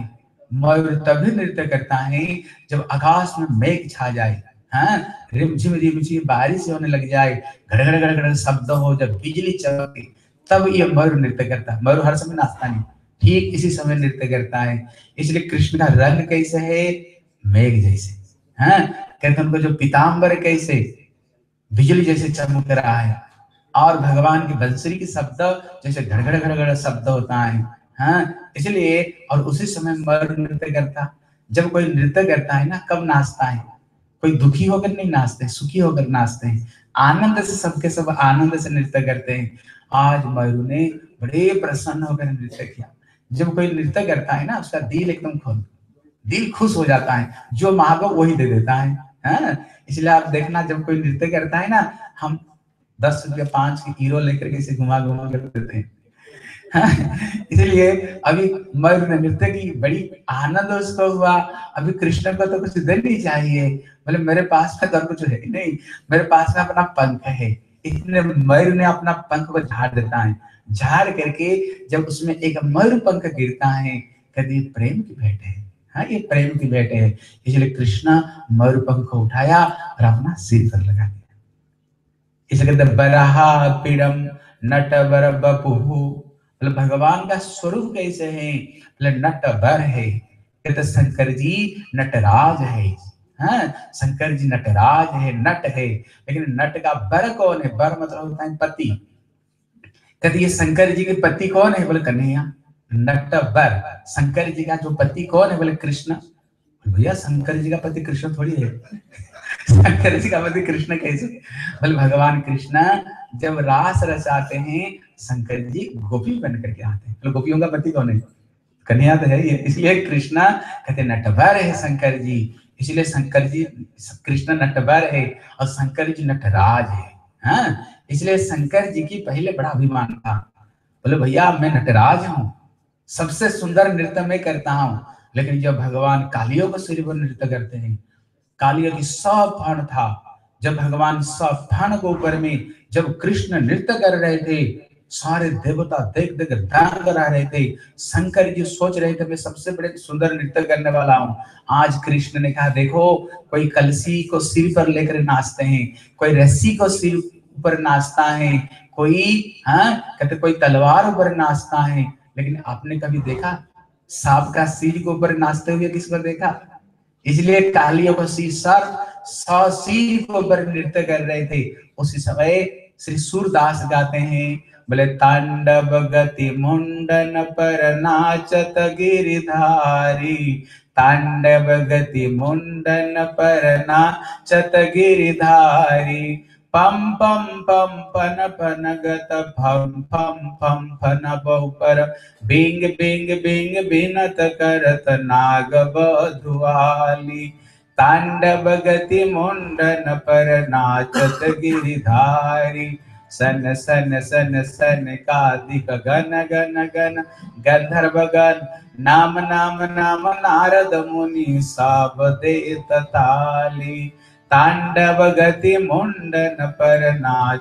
मयूर तभी नृत्य करता है जब आकाश में मेघ छा जाए, हाँ, रिमझिम रिमझिम बारिश होने लग जाए, घड़घड़ घड़घड़ शब्द हो, जब बिजली चमके, तब ये मयूर नृत्य करता है। मयूर हर समय नाचता नहीं, ठीक इसी समय नृत्य करता है। इसलिए कृष्ण का रंग कैसे है? मेघ जैसे, हाँ, कहते उनको जो पीताम्बर कैसे बिजली जैसे चमक रहा है, और भगवान की बंसुरी की शब्द जैसे घड़घड़ घड़घड़ शब्द होता है, हाँ, इसलिए और उसी समय मयूर नृत्य करता। जब कोई नृत्य करता है ना, कब नाचता है? कोई दुखी होकर नहीं नाचते, सुखी होकर नाचते हैं, आनंद से, सबके सब आनंद से नृत्य करते हैं। आज मयूर ने बड़े प्रसन्न होकर नृत्य किया। जब कोई नृत्य करता है ना, उसका दिल एकदम खुश, दिल खुश हो जाता है, जो मांगो वही दे देता है, हाँ? इसलिए आप देखना, जब कोई नृत्य करता है ना, हम 10 रुपया 5 की हीरो लेकर के इसे घुमा घुमा कर देते हैं। इसलिए अभी मयूर ने नृत्य की, बड़ी आनंद उसको हुआ। अभी कृष्ण को तो कुछ देना नहीं चाहिए, बोले मेरे पास में तो कुछ है नहीं, मेरे पास में अपना पंख है। इतने मयूर ने अपना पंख को झाड़ देता है, झाड़ करके जब उसमें एक मयूर पंख गिरता है, कहते प्रेम की भेंट है, हाँ, ये प्रेम की भेंट है। इसलिए कृष्ण मयूर पंख को उठाया और अपना सिर पर लगा दिया। इसलिए कहते बराहा पीड़म नटवर बपुहु, मतलब भगवान का स्वरूप कैसे है? मतलब नटवर है। कहते शंकर जी नटराज है, हाँ, शंकर जी नटराज है, नट है, लेकिन नट का बर कौन है? बर मतलब होता है पति। कहते ये शंकर जी के पति कौन है? बोले कन्हैया। नटवर, शंकर जी का जो पति कौन है? बोले कृष्ण। भैया शंकर जी का पति कृष्ण थोड़ी है। शंकर जी का पति कृष्ण कैसे? बोले भगवान कृष्ण जब रास रचाते हैं, शंकर जी गोपी बन करके आते हैं। तो गोपियों का पति कौन है? कन्हैया तो है ये। इसलिए कृष्ण कहते नटवर है शंकर जी, इसलिए शंकर जी, कृष्ण नटवर है और शंकर जी नटराज है, हाँ? इसलिए शंकर जी की पहले बड़ा अभिमान था, बोले भैया मैं नटराज हूँ, सबसे सुंदर नृत्य मैं करता हूँ। लेकिन जब भगवान कालियों को सिर पर नृत्य करते हैं, कालियों की सब फण था, जब भगवान सब फण के ऊपर में जब कृष्ण नृत्य कर रहे थे, सारे देवता देख देख ध्यान करा रहे थे। शंकर जी सोच रहे थे मैं सबसे बड़े सुंदर नृत्य करने वाला हूँ। आज कृष्ण ने कहा देखो, कोई कलसी को सिर पर लेकर नाचते हैं, कोई रस्सी को सिर पर नाचता है, कोई, हाँ, कहते कोई तलवार ऊपर नाचता है, लेकिन आपने कभी देखा सांप का सिर के ऊपर नाचते हुए? किस पर देखा? इसलिए कालियों को सिर को ऊपर नृत्य कर रहे थे। उसी समय श्री सूरदास गाते हैं, बोले तांडव गति मुंडन पर नाचत गिरिधारी, तांडव गति मुंडन पर नाचत गिरिधारी, पम पम पम पन पन गत फम फम फम फन बहुपर, बिंग बिंग बिंग बिनत करत नाग बधुआली, तांडव गति मुंडन पर नाचत गिरिधारी, सन सन सन सन कादिक गन गन गन गंधर्व गण, नाम नाम नाम नारद मुनि साब देत ताली, तांडव गति मुंडन पर नाच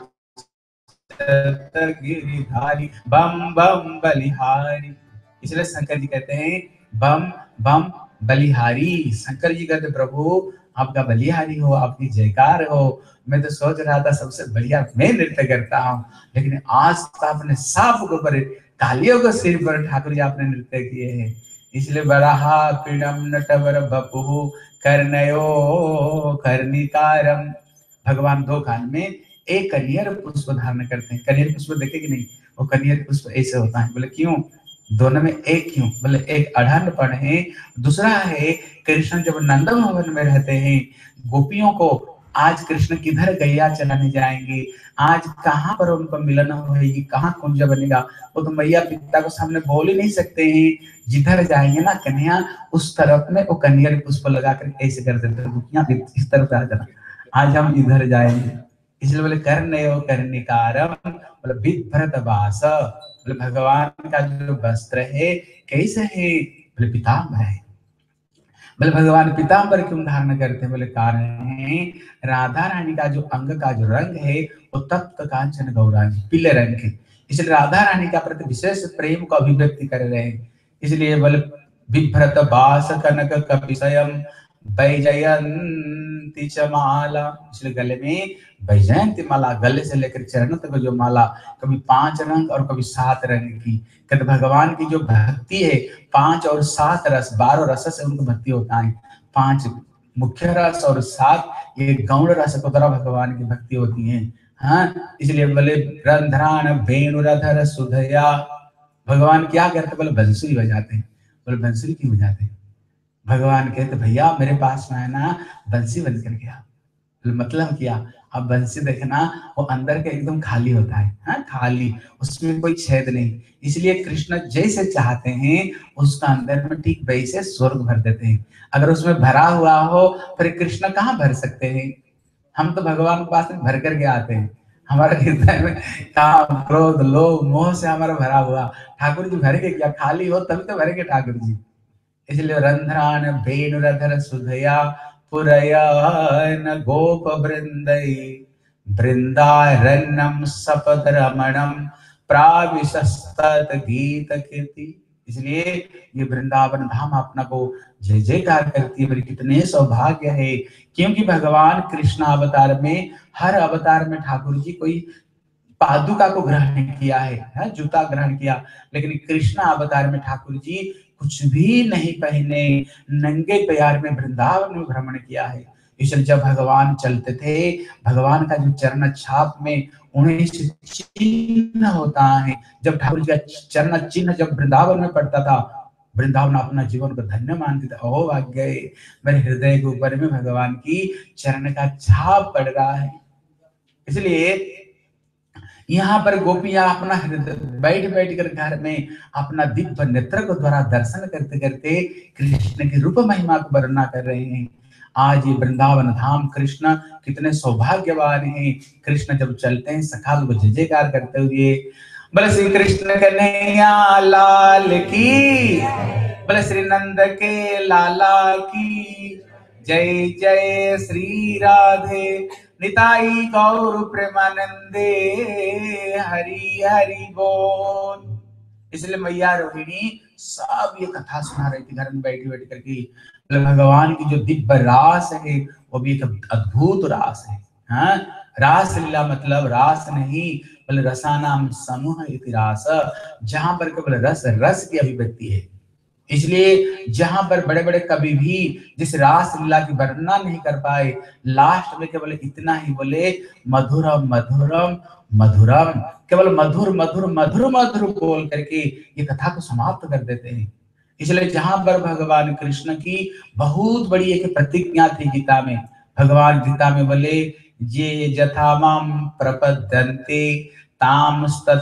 गिरिधारी, बम बम बलिहारी। इसलिए शंकर जी कहते हैं बम बम बलिहारी। शंकर जी कहते प्रभु आपका बलिहारी हो, आपकी जयकार हो। मैं तो सोच रहा था सबसे बढ़िया मैं नृत्य करता हूँ, लेकिन आज तो आपने सांप के ऊपर, कालियों को सिर पर ठाकुर जी आपने नृत्य किए हैं। इसलिए बराहा पीड़म नटवर बपु कर्णयो कर्णिकारम। भगवान दो कान में एक कन्हैया पुष्प धारण करते हैं। कन्हैया पुष्प देखे कि नहीं? वो कन्हैया पुष्प ऐसे होता है। बोले क्यों? दोनों में एक क्यों? बोले एक अढ़नपन है, दूसरा है कृष्ण जब नंद भवन में रहते हैं, गोपियों को आज कृष्ण किधर गैया चलाने जाएंगे, आज कहाँ पर उनको मिलन होगी, कहाँ कुंज बनेगा, वो तो मैया पिता को सामने बोल ही नहीं सकते हैं। जिधर जाएंगे ना कन्हैया, उस तरफ में वो कन्हैया पुष्प लगा कर ऐसे कर देते हैं, गोपियां इस तरफ आ जाना, आज हम इधर जाएंगे। इसलिए बोले कर्णयो कर्णिकारम, बोले विभ्रत वास, बोले भगवान का जो वस्त्र है कैसे है? बोले पीताम्बर है। बोले भगवान पीताम्बर क्यों धारण करते हैं? बोले कारण है राधा रानी का जो अंग का जो रंग है वो तप्त कांचन गौरांगी, पीले रंग के, इसलिए राधा रानी का प्रति विशेष प्रेम को अभिव्यक्ति कर रहे हैं। इसलिए बोले बिभ्रत बास कनक कपिशयम वैजयंती च माला। इसलिए गले में वैजयंती माला, गले से लेकर चरण तक जो माला, कभी 5 रंग और कभी 7 रंग की। कहते भगवान की जो भक्ति है 5 और 7 रस, 12 रस से उनको भक्ति होता है। 5 मुख्य रस और 7 ये गौण रस को द्वारा भगवान की भक्ति होती है। हाँ, इसलिए बोले रंध्रान वेणुरधर सुधया। भगवान क्या करते, बोले बंसुरी बजाते हैं। बोले बंसुरी क्यों बजाते हैं? भगवान कहते भैया मेरे पास में है ना बंसी बन कर गया। मतलब क्या? अब बंसी देखना वो अंदर का एकदम खाली होता है, हाँ खाली, उसमें कोई छेद नहीं। इसलिए कृष्ण जैसे चाहते हैं उसका अंदर में ठीक वैसे स्वर्ग भर देते हैं। अगर उसमें भरा हुआ हो फिर कृष्ण कहाँ भर सकते हैं? हम तो भगवान के पास में भर करके आते हैं। हमारा हृदय में काम क्रोध लोभ मोह से हमारा भरा हुआ, ठाकुर जी भर के क्या? खाली हो तभी तो भरेंगे ठाकुर जी। इसलिए रंध्रान वेणुरधर सुधया पुरयन गोप वृंदई वृंदारण्यम सपद रमणम प्राविशस्तत गीत कीर्ति। इसलिए ये वृंदावन धाम अपना को जय जयकार करती है। मेरे कितने सौभाग्य है, क्योंकि भगवान कृष्ण अवतार में, हर अवतार में ठाकुर जी कोई पादुका को ग्रहण किया है, जूता ग्रहण किया, लेकिन कृष्ण अवतार में ठाकुर जी कुछ भी नहीं पहने, नंगे पैर में वृंदावन में भ्रमण किया है। इसलिए जब भगवान चलते थे, भगवान का जो चरण छाप में 19 चिन्ह होता है, जब ठाकुर जी का चरण चिन्ह जब वृंदावन में पड़ता था, वृंदावन अपना जीवन को धन्य मानते थे। ओ भाग्य, मेरे हृदय के ऊपर में भगवान की चरण का छाप पड़ रहा है। इसलिए यहाँ पर गोपियां अपना बैठ बैठ कर घर में अपना दिव्य नेत्र को द्वारा दर्शन करते करते कृष्ण की रूप महिमा को वर्णना कर रहे हैं। आज ये वृंदावन धाम कृष्ण कितने सौभाग्यवान हैं। कृष्ण जब चलते हैं सखा लोग जय जयकार करते हुए बोले श्री कृष्ण कन्हैया लाल की, बोले श्री नंद के लाला की जय। जय श्री राधे निताई गौर प्रेमानंदे हरि हरि बोल। इसलिए मैया रोहिणी सब ये कथा सुना रही थी घर में बैठी बैठ करके। भगवान की जो दिव्य रास है वो भी एक अद्भुत रास है। हाँ, रास लीला मतलब रास नहीं, बोले रसानाम समूह इति रास, जहां पर केवल रस रस की अभिव्यक्ति है। इसलिए जहां पर बड़े बड़े कवि भी जिस रास लीला की वर्णना नहीं कर पाए, लास्ट में केवल इतना ही बोले मधुरम मधुरम मधुरम, केवल मधुर मधुर मधुर मधुर बोल करके ये कथा को समाप्त कर देते हैं। इसलिए जहां पर भगवान कृष्ण की बहुत बड़ी एक प्रतिज्ञा थी गीता में, भगवान गीता में बोले ये यथा माम प्रपद्यन्ते ताम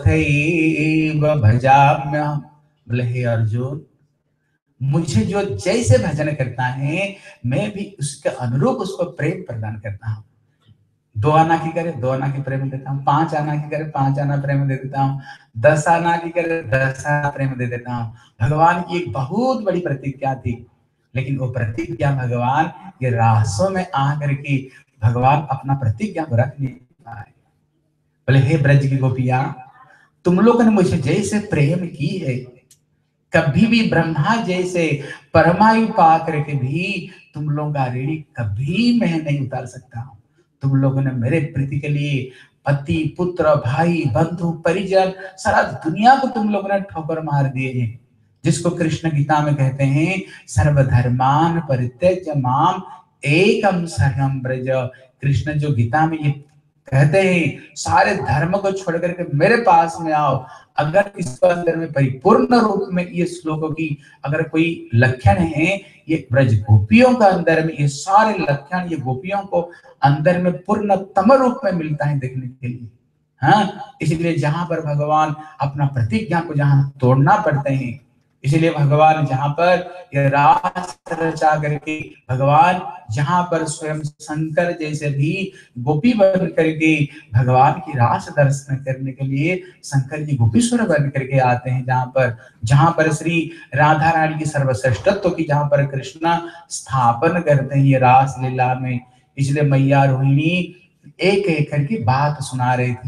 तथैव भजाम्यहम्। बोले हे अर्जुन, मुझे जो जैसे भजन करता है मैं भी उसके अनुरूप उसको प्रेम प्रदान करता हूँ। 2 आना की करे 2 आना की प्रेम देता हूँ, 5 आना की करे 5 आना प्रेम दे देता हूँ, 10 आना की करे 10 आना प्रेम दे देता हूँ। भगवान की एक बहुत बड़ी प्रतिज्ञा थी, लेकिन वो प्रतिज्ञा भगवान ये रासों में आकर के भगवान अपना प्रतिज्ञा को रख नहीं पाए। बोले हे ब्रज की गोपियां, तुम लोगों ने मुझे जैसे प्रेम की है, कभी भी ब्रह्मा जैसे परमायु पा करके भी तुम लोगों का ऋणी कभी मैं नहीं उतार सकता हूँ। तुम लोगों ने मेरे प्रीति के लिए पति पुत्र भाई बंधु परिजन सारा दुनिया को तुम लोगों ने ठोकर मार दिए हैं, जिसको कृष्ण गीता में कहते हैं सर्वधर्मान परित्यज्य माम एकम शरणम ब्रज। कृष्ण जो गीता में ये कहते हैं सारे धर्म को छोड़ करके मेरे पास में आओ। अगर इसके अंदर में परिपूर्ण रूप में ये श्लोकों की अगर कोई लक्षण है, ये ब्रज गोपियों का अंदर में ये सारे लक्षण ये गोपियों को अंदर में पूर्णतम रूप में मिलता है देखने के लिए। हाँ, इसलिए जहां पर भगवान अपना प्रतिज्ञा को जहां तोड़ना पड़ते हैं, इसलिए भगवान जहां पर ये रास रचा करके भगवान जहां पर स्वयं शंकर जैसे भी गोपी बन करके भगवान की रास दर्शन करने के लिए शंकर जी गोपीश्वर बन करके आते हैं, जहां पर श्री राधा रानी की सर्वश्रेष्ठत्व की जहां पर कृष्ण स्थापन करते हैं ये रास लीला में। इसलिए मैया रोहिणी एक एक करके बात सुना रही थी।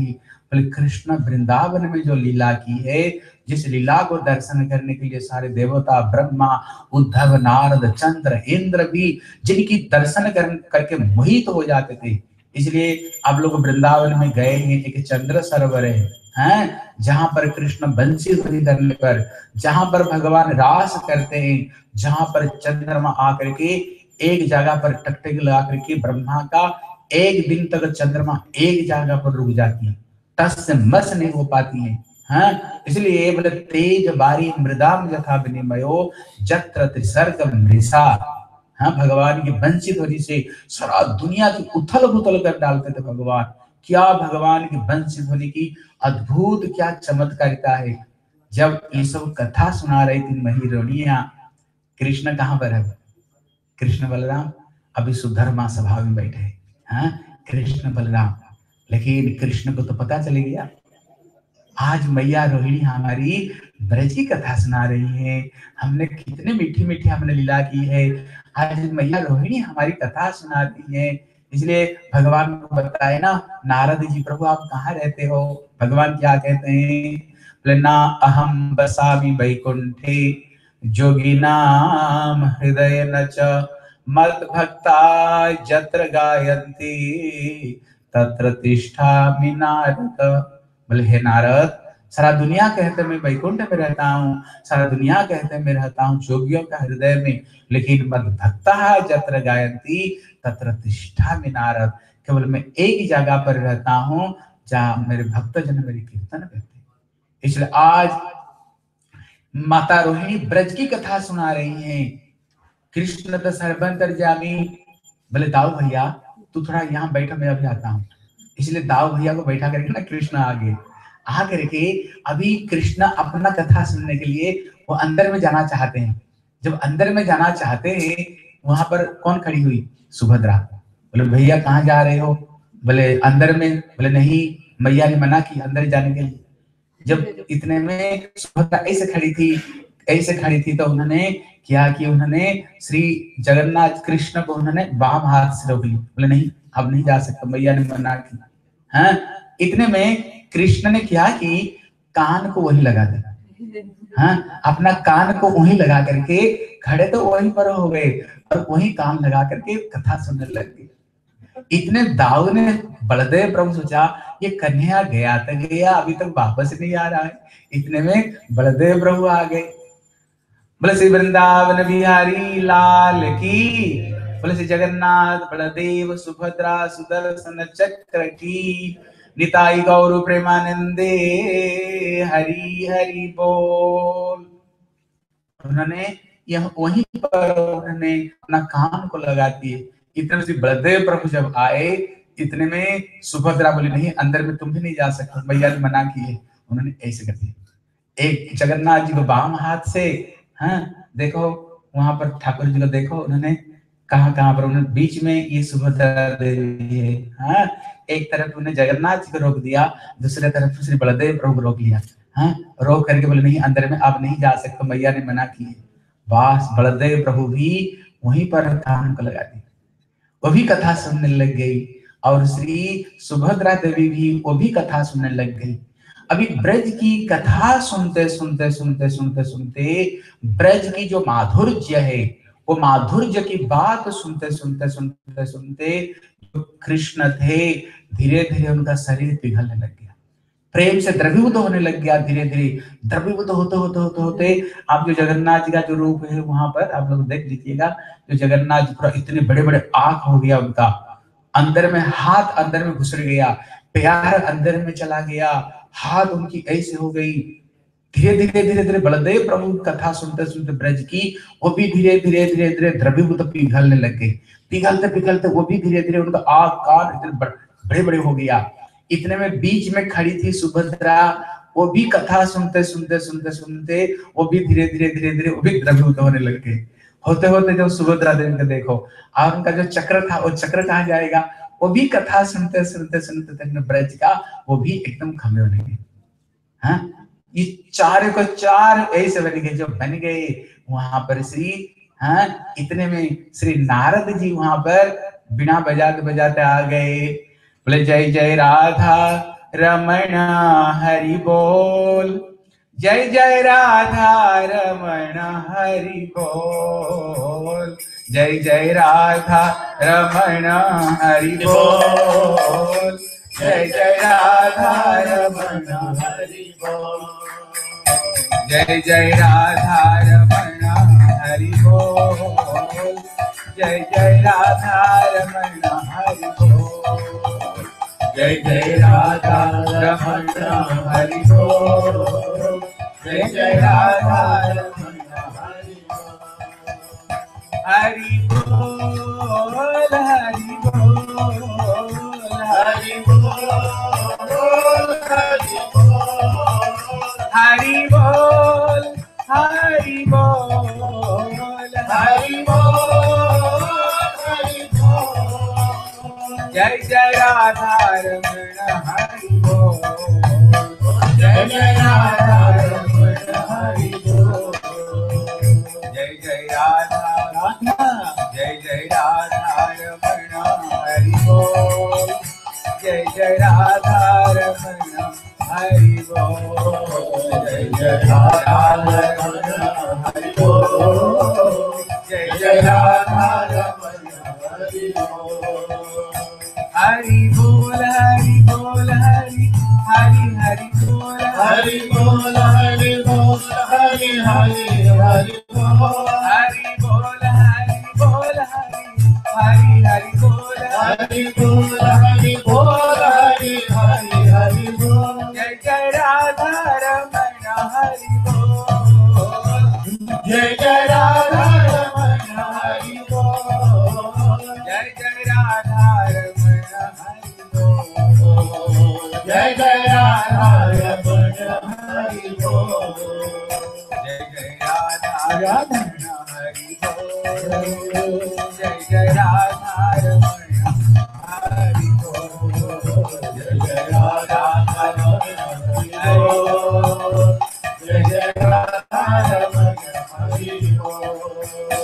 बोले कृष्ण वृंदावन में जो लीला की है, जिस लीला को दर्शन करने के लिए सारे देवता, ब्रह्मा, उद्धव, नारद, चंद्र, इंद्र भी जिनकी दर्शन करके मोहित हो जाते थे। इसलिए आप लोग वृंदावन में गए हैं, एक चंद्र सरोवर है, जहां पर कृष्ण बंसी ध्वनि करने पर, जहां पर भगवान रास करते हैं, जहां पर चंद्रमा आकर के एक जगह पर टकटकी लगा करके ब्रह्मा का एक दिन तक चंद्रमा एक जगह पर रुक जाती है, टस से मस नहीं हो पाती है। हाँ, इसलिए बोले तेज बारी मृदाम यथा विनिमयो जत्र त्रिसर्ग मृषा। हाँ, भगवान की बंसी ध्वनि से सारा दुनिया की उथल पुथल कर डालते थे भगवान। क्या भगवान की बंसी ध्वनि की अद्भुत क्या चमत्कारिता है। जब ये सब कथा सुना रही थी महिरोनिया, कृष्ण कहाँ पर है? कृष्ण बलराम अभी सुधर्मा सभा में बैठे हैं। हाँ, कृष्ण बलराम, लेकिन कृष्ण को तो पता चल गया आज मैया रोहिणी हमारी ब्रज की कथा सुना रही है, हमने कितने मीठी मीठी हमने लीला की है, आज मैया रोहिणी हमारी कथा सुना रही है। इसलिए भगवान को बताए ना, नारद जी प्रभु आप कहाँ रहते हो? भगवान क्या कहते हैं? बोले ना अहम बसामि वैकुंठे जोगिनाम हृदय न च मत भक्ता जत्र गायन्ति तत्र तिष्ठामि नारद। बोले हे नारद, सारा दुनिया कहते मैं वैकुंठ में रहता हूँ, सारा दुनिया कहते मैं रहता हूँ जोगियों का हृदय में, लेकिन मद भक्ता जत्र गायन्ति तत्र तिष्ठामि नारद। केवल मैं एक ही जगह पर रहता हूँ जहाँ मेरे भक्त जन मेरी कीर्तन करते हैं। इसलिए आज माता रोहिणी ब्रज की कथा सुना रही हैं। कृष्ण तो सर्वंतर्यामी। बोले दाऊ भैया तू थोड़ा यहाँ बैठा, मैं अभी आता हूँ। इसलिए दाऊ भैया को बैठा करके ना कृष्ण आगे आ करके अभी कृष्ण अपना कथा सुनने के लिए वो अंदर में जाना चाहते हैं। जब अंदर में जाना चाहते हैं, वहां पर कौन खड़ी हुई? सुभद्रा। बोले भैया कहाँ जा रहे हो? बोले अंदर में। बोले नहीं, मैया ने मना की अंदर जाने के लिए। जब इतने में सुभद्रा ऐसे खड़ी थी तो उन्होंने क्या कि उन्होंने श्री जगन्नाथ कृष्ण को उन्होंने बाम हाथ से रोक ली। बोले नहीं, अब नहीं जा सकता, मैया ने मना की। हाँ, इतने में कृष्ण ने क्या कि कान को वहीं लगा दिया। हाँ, अपना कान को वहीं लगा करके खड़े तो वहीं पर हो गए और वहीं कान लगा करके कथा सुनने लग गए। इतने दाऊ ने बलदेव प्रभु सोचा ये कन्हैया गया तो गया, अभी तक वापस नहीं आ रहा है। इतने में बलदेव प्रभु आ गए। बोले श्री वृंदावन बिहारी लाल की, बोले श्री जगन्नाथ बलदेव सुभद्रा सुदर्शन चक्र की, निताई गौर प्रेमानंदे हरि हरि बोल। उन्होंने यह वहीं पर उन्होंने अपना कान को लगा दिए। इतने से बलदेव प्रभु जब आए, इतने में सुभद्रा बोली नहीं, अंदर में तुम भी नहीं जा सकते, मैया ने मना की है। उन्होंने ऐसे कर दिया, एक जगन्नाथ जी को बाम हाथ से, हाँ देखो वहां पर ठाकुर जी को देखो, उन्होंने कहाँ पर उन्होंने बीच में ये सुभद्रा देवी है। हाँ, एक तरफ उन्हें जगन्नाथ जी को रोक दिया, दूसरे तरफ श्री बलदेव प्रभु को रोक लिया। हाँ, रोक करके बोले नहीं अंदर में आप नहीं जा सकते, मैया ने मना की है। बस बलदेव प्रभु भी वहीं पर कान को लगा दी, वो भी कथा सुनने लग गई और श्री सुभद्रा देवी भी वो भी कथा सुनने लग गई। अभी ब्रज की कथा सुनते सुनते सुनते सुनते सुनते ब्रज की जो माधुर्य है, वो माधुर्य की बात सुनते सुनते सुनते सुनते जो कृष्ण थे धीरे धीरे उनका शरीर पिघलने लग गया, प्रेम से द्रवीभूत होने लग गया। धीरे धीरे द्रवीभूत होते होते होते होते आप जो जगन्नाथ जी का जो रूप है वहां पर आप लोग देख लीजिएगा, जो जगन्नाथ जी पूरा इतने बड़े बड़े आंख हो गया उनका, अंदर में हाथ अंदर में घुस गया, प्यार अंदर में चला गया, हाथ उनकी ऐसे हो गई। धीरे धीरे धीरे धीरे बलदेव प्रभु कथा सुनते सुनते ब्रज की वो भी धीरे धीरे धीरे धीरे द्रवीभूत पिघलने लग गई। पिघलते पिघलते वो भी धीरे धीरे उनका आंख कान इतने बड़े बड़े हो गया। इतने में बीच में खड़ी थी सुभद्रा, वो भी कथा सुनते सुनते सुनते सुनते वो भी धीरे धीरे धीरे धीरे वो भी द्रवीभूत होने लग गए। होते होते जब सुभद्रा देवी को देखो और उनका जो चक्र था वो चक्र कहाँ जाएगा, वो भी कथा सुनते सुनते सुनते ब्रज का वो भी एकदम खम्भे होने गए। हाँ, ये चार को चार ऐसे बन गए जो बन गए वहां पर श्री, हाँ इतने में श्री नारद जी वहां पर बिना बजाते बजाते आ गए। बोले जय जय राधा रमण हरि बोल। जय जय राधा रमण हरि बोल। जय जय राधा रमण हरि बोल। जय जय राधा रमण हरि बोल। जय जय राधा रमण हरि बोल। जय जय राधा रमण हरि बोल। जय जय राधा रमण हरि बोल। जय जय राधा रमण हरि बोल। हरि बोल हरि बोल हरि बोल हरि बोल हरि बोल हरि बोल हरि बोल हरि बोल। जय जय राधा रमण हरि बोल। जय जय राधा रमण हरि बोल। जय जय राधा जय जय राधा रमण हरि बोल। जय जय राधा रमण हरि बोल। जय जय राधा रमण हरि बोल। जय जय राधा रमण हरि बोल। हरि बोल हरि बोल हरि हरि हरि बोल हरि बोल हरि बोल हरि हरि हरि बोल। हरि बोल हरि बोल हरि हरि बोल हरि बोल हरि बोल हरि हरि हरि बोल। जय जय राधा रमण हरि बोल। जय जय राधा रमण हरि बोल। जय जय राधा रमण हरि बोल। जय जय राधा रमण हरि बोल। जय जय राधा रमण हरि बोल। जय जय राधा रमण हरि बोल। जय जय राधा रमण हरि बोल। जय जय राधा रमण हरि बोल।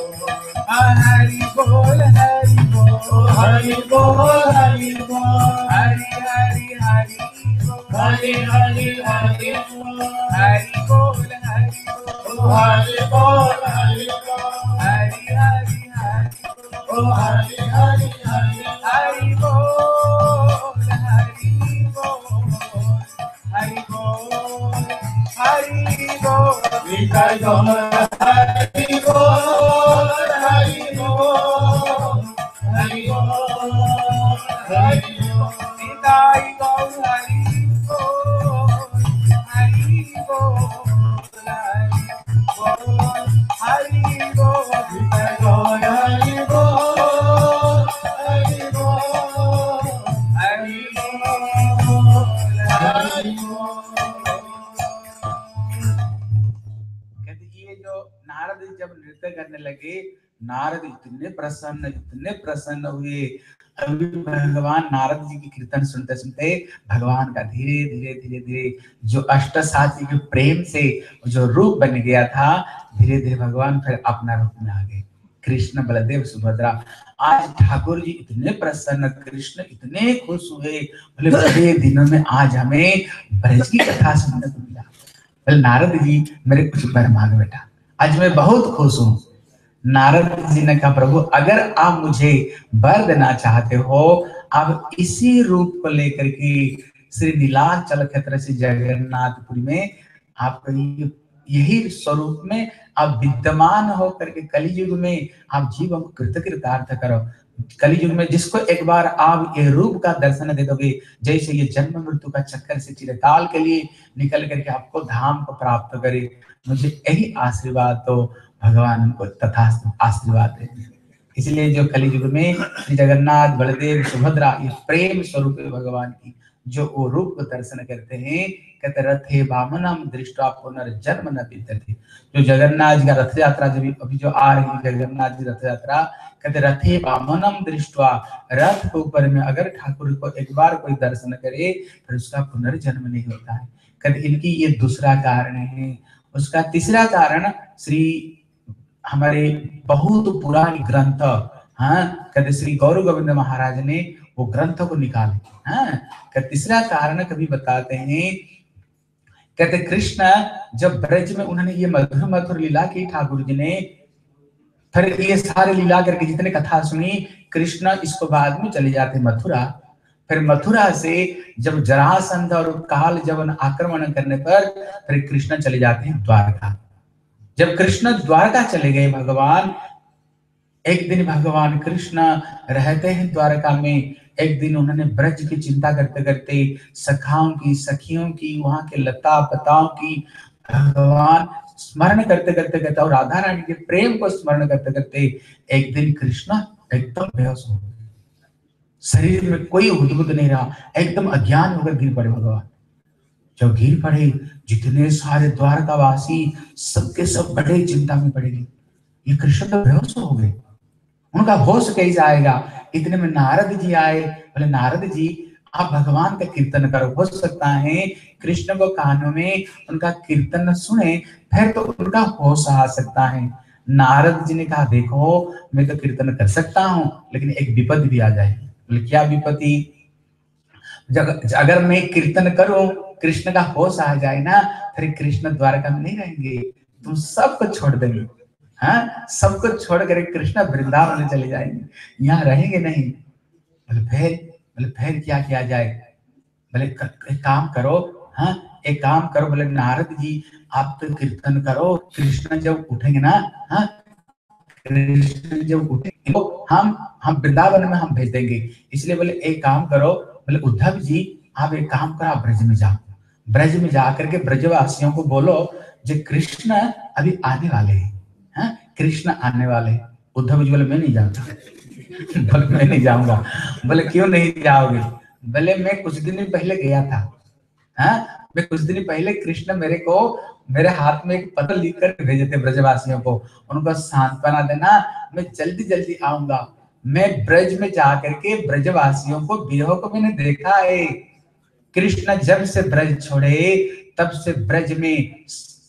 हरि बोल हरि बोल हरि बोल हरि बोल हरि हरि हरि हरि हरि हरि हरि बोल हरि बोल हरि बोल हरि बोल हरि हरि हरि हरि हरि हरि हरि बोल हरि बोल हरि बोल हरि बोल। निताई गौर हरि बोल हरि बोल हरि बोल हरि बोल। निताई गौर हरि बोल हरि बोल हरि बोल हरि बोल। निताई गौर हरि बोल हरि बोल हरि बोल हरि बोल। ये जो नारद जी जब नृत्य करने लगे, नारद इतने प्रसन्न हुए। अभी भगवान नारद जी की कीर्तन सुनते सुनते भगवान का धीरे धीरे धीरे धीरे जो अष्टसाथी के प्रेम से जो रूप बन गया था, धीरे धीरे भगवान फिर अपना रूप में आ गए। कृष्ण बलदेव सुभद्रा। आज ठाकुर जी इतने प्रसन्न, कृष्ण इतने खुश हुए, बोले बड़े दिनों में आज हमें ब्रज की कथा सुनने को मिला। बोले नारद जी मेरे कुछ वर मांग बेटा, आज मैं बहुत खुश हूँ। नारद जी ने कहा प्रभु अगर आप मुझे वर देना चाहते हो, आप इसी रूप को लेकर के श्री नीलाचल क्षेत्र से जगन्नाथपुरी में आप यही स्वरूप में आप विद्यमान हो करके कलियुग में आप जीवों को कृतकृतार्थ करो। कलियुग में जिसको एक बार आप ये रूप का दर्शन दे दोगे, जैसे ये जन्म मृत्यु का चक्कर से चिरकाल के लिए निकल करके आपको धाम को प्राप्त करे, मुझे यही आशीर्वाद तो भगवान को तथास्तु आशीर्वाद है। इसलिए जो कलियुग में श्री जगन्नाथ बलदेव सुभद्रा ये प्रेम स्वरूप भगवान की जो वो रूप दर्शन करते हैं, कहते रथे वामनम दृष्टवा पुनर्जन्म न विद्यते। जो जगन्नाथ जी का रथ यात्रा जब अभी जो आ रही है जगन्नाथ जी रथ यात्रा, कहते रथे वामनम दृष्टवा, रथ के ऊपर में अगर ठाकुर को एक बार कोई दर्शन करे फिर उसका पुनर्जन्म नहीं होता है। कहते इनकी ये दूसरा कारण है। उसका तीसरा कारण श्री हमारे बहुत पुरानी ग्रंथ हाँ, कहते श्री गौर गोविंद महाराज ने वो ग्रंथ को निकाले। हाँ, कहते तीसरा कारण कभी बताते हैं, कहते कृष्ण जब ब्रज में उन्होंने ये मधुर मधुर लीला की ठाकुर जी ने, फिर ये सारे लीला करके जितने कथा सुनी, कृष्ण इसको बाद में चले जाते मथुरा। फिर मथुरा से जब जरासंध और काल जब आक्रमण करने पर फिर कृष्ण चले जाते हैं द्वारका। जब कृष्ण द्वारका चले गए भगवान, एक दिन भगवान कृष्ण रहते हैं द्वारका में। एक दिन उन्होंने ब्रज की चिंता करते करते सखाओं की, सखियों की, वहां के लता पताओं की भगवान स्मरण करते करते करते और राधा रानी के प्रेम को स्मरण करते करते एक दिन कृष्ण एकदम बेहोश हो गए। शरीर में कोई हुदबुद नहीं रहा, एकदम अज्ञान होकर गिर पड़े भगवान। जब गिर पड़े, जितने सारे द्वारकावासी सबके सब बड़े चिंता में पड़ गए, ये कृष्ण तो बेहोश हो गए, उनका होश कैसे आएगा। इतने में नारद जी आए। बोले नारद जी आप भगवान का कीर्तन करो, हो सकता है कृष्ण को कानों में उनका कीर्तन सुने, फिर तो उनका होश आ सकता है। नारद जी ने कहा देखो मैं तो कीर्तन कर सकता हूँ, लेकिन एक विपत्ति भी आ जाएगी। बोले क्या विपत्ति? अगर मैं कीर्तन करूं, कृष्ण का होश आ जाए ना, फिर कृष्ण द्वारका में नहीं रहेंगे, तुम सबको छोड़ देंगे। हाँ, सबको छोड़ कर कृष्ण वृंदावन में चले जाएंगे, यहाँ रहेंगे नहीं। बोले फिर क्या किया जाए? बोले एक काम करो। हाँ, एक काम करो। बोले नारद जी आप तो कीर्तन करो, कृष्ण जब उठेंगे ना, हाँ कृष्ण जब उठेंगे तो हम वृंदावन में हम भेज देंगे। इसलिए बोले एक काम करो। बोले उद्धव जी आप एक काम करो, आप ब्रज में जाओ, ब्रज में जाकर के ब्रजवासियों को बोलो जो कृष्ण अभी आने वाले हैं। हाँ, कृष्ण आने वाले। उद्धव जी बोले मैं नहीं जाऊंगा। बोले मैं नहीं जाऊंगा। बोले क्यों नहीं जाओगे? बोले मैं कुछ दिन पहले गया था। हाँ, मैं कुछ दिन पहले कृष्ण मेरे हाथ में एक पत्र लिख कर भेजे थे ब्रजवासियों को, उनको सांत्वना देना मैं जल्दी जल्दी आऊंगा। मैं ब्रज में जाकर के ब्रजवासियों को विरह को मैंने देखा है। कृष्ण जब से ब्रज छोड़े तब से ब्रज में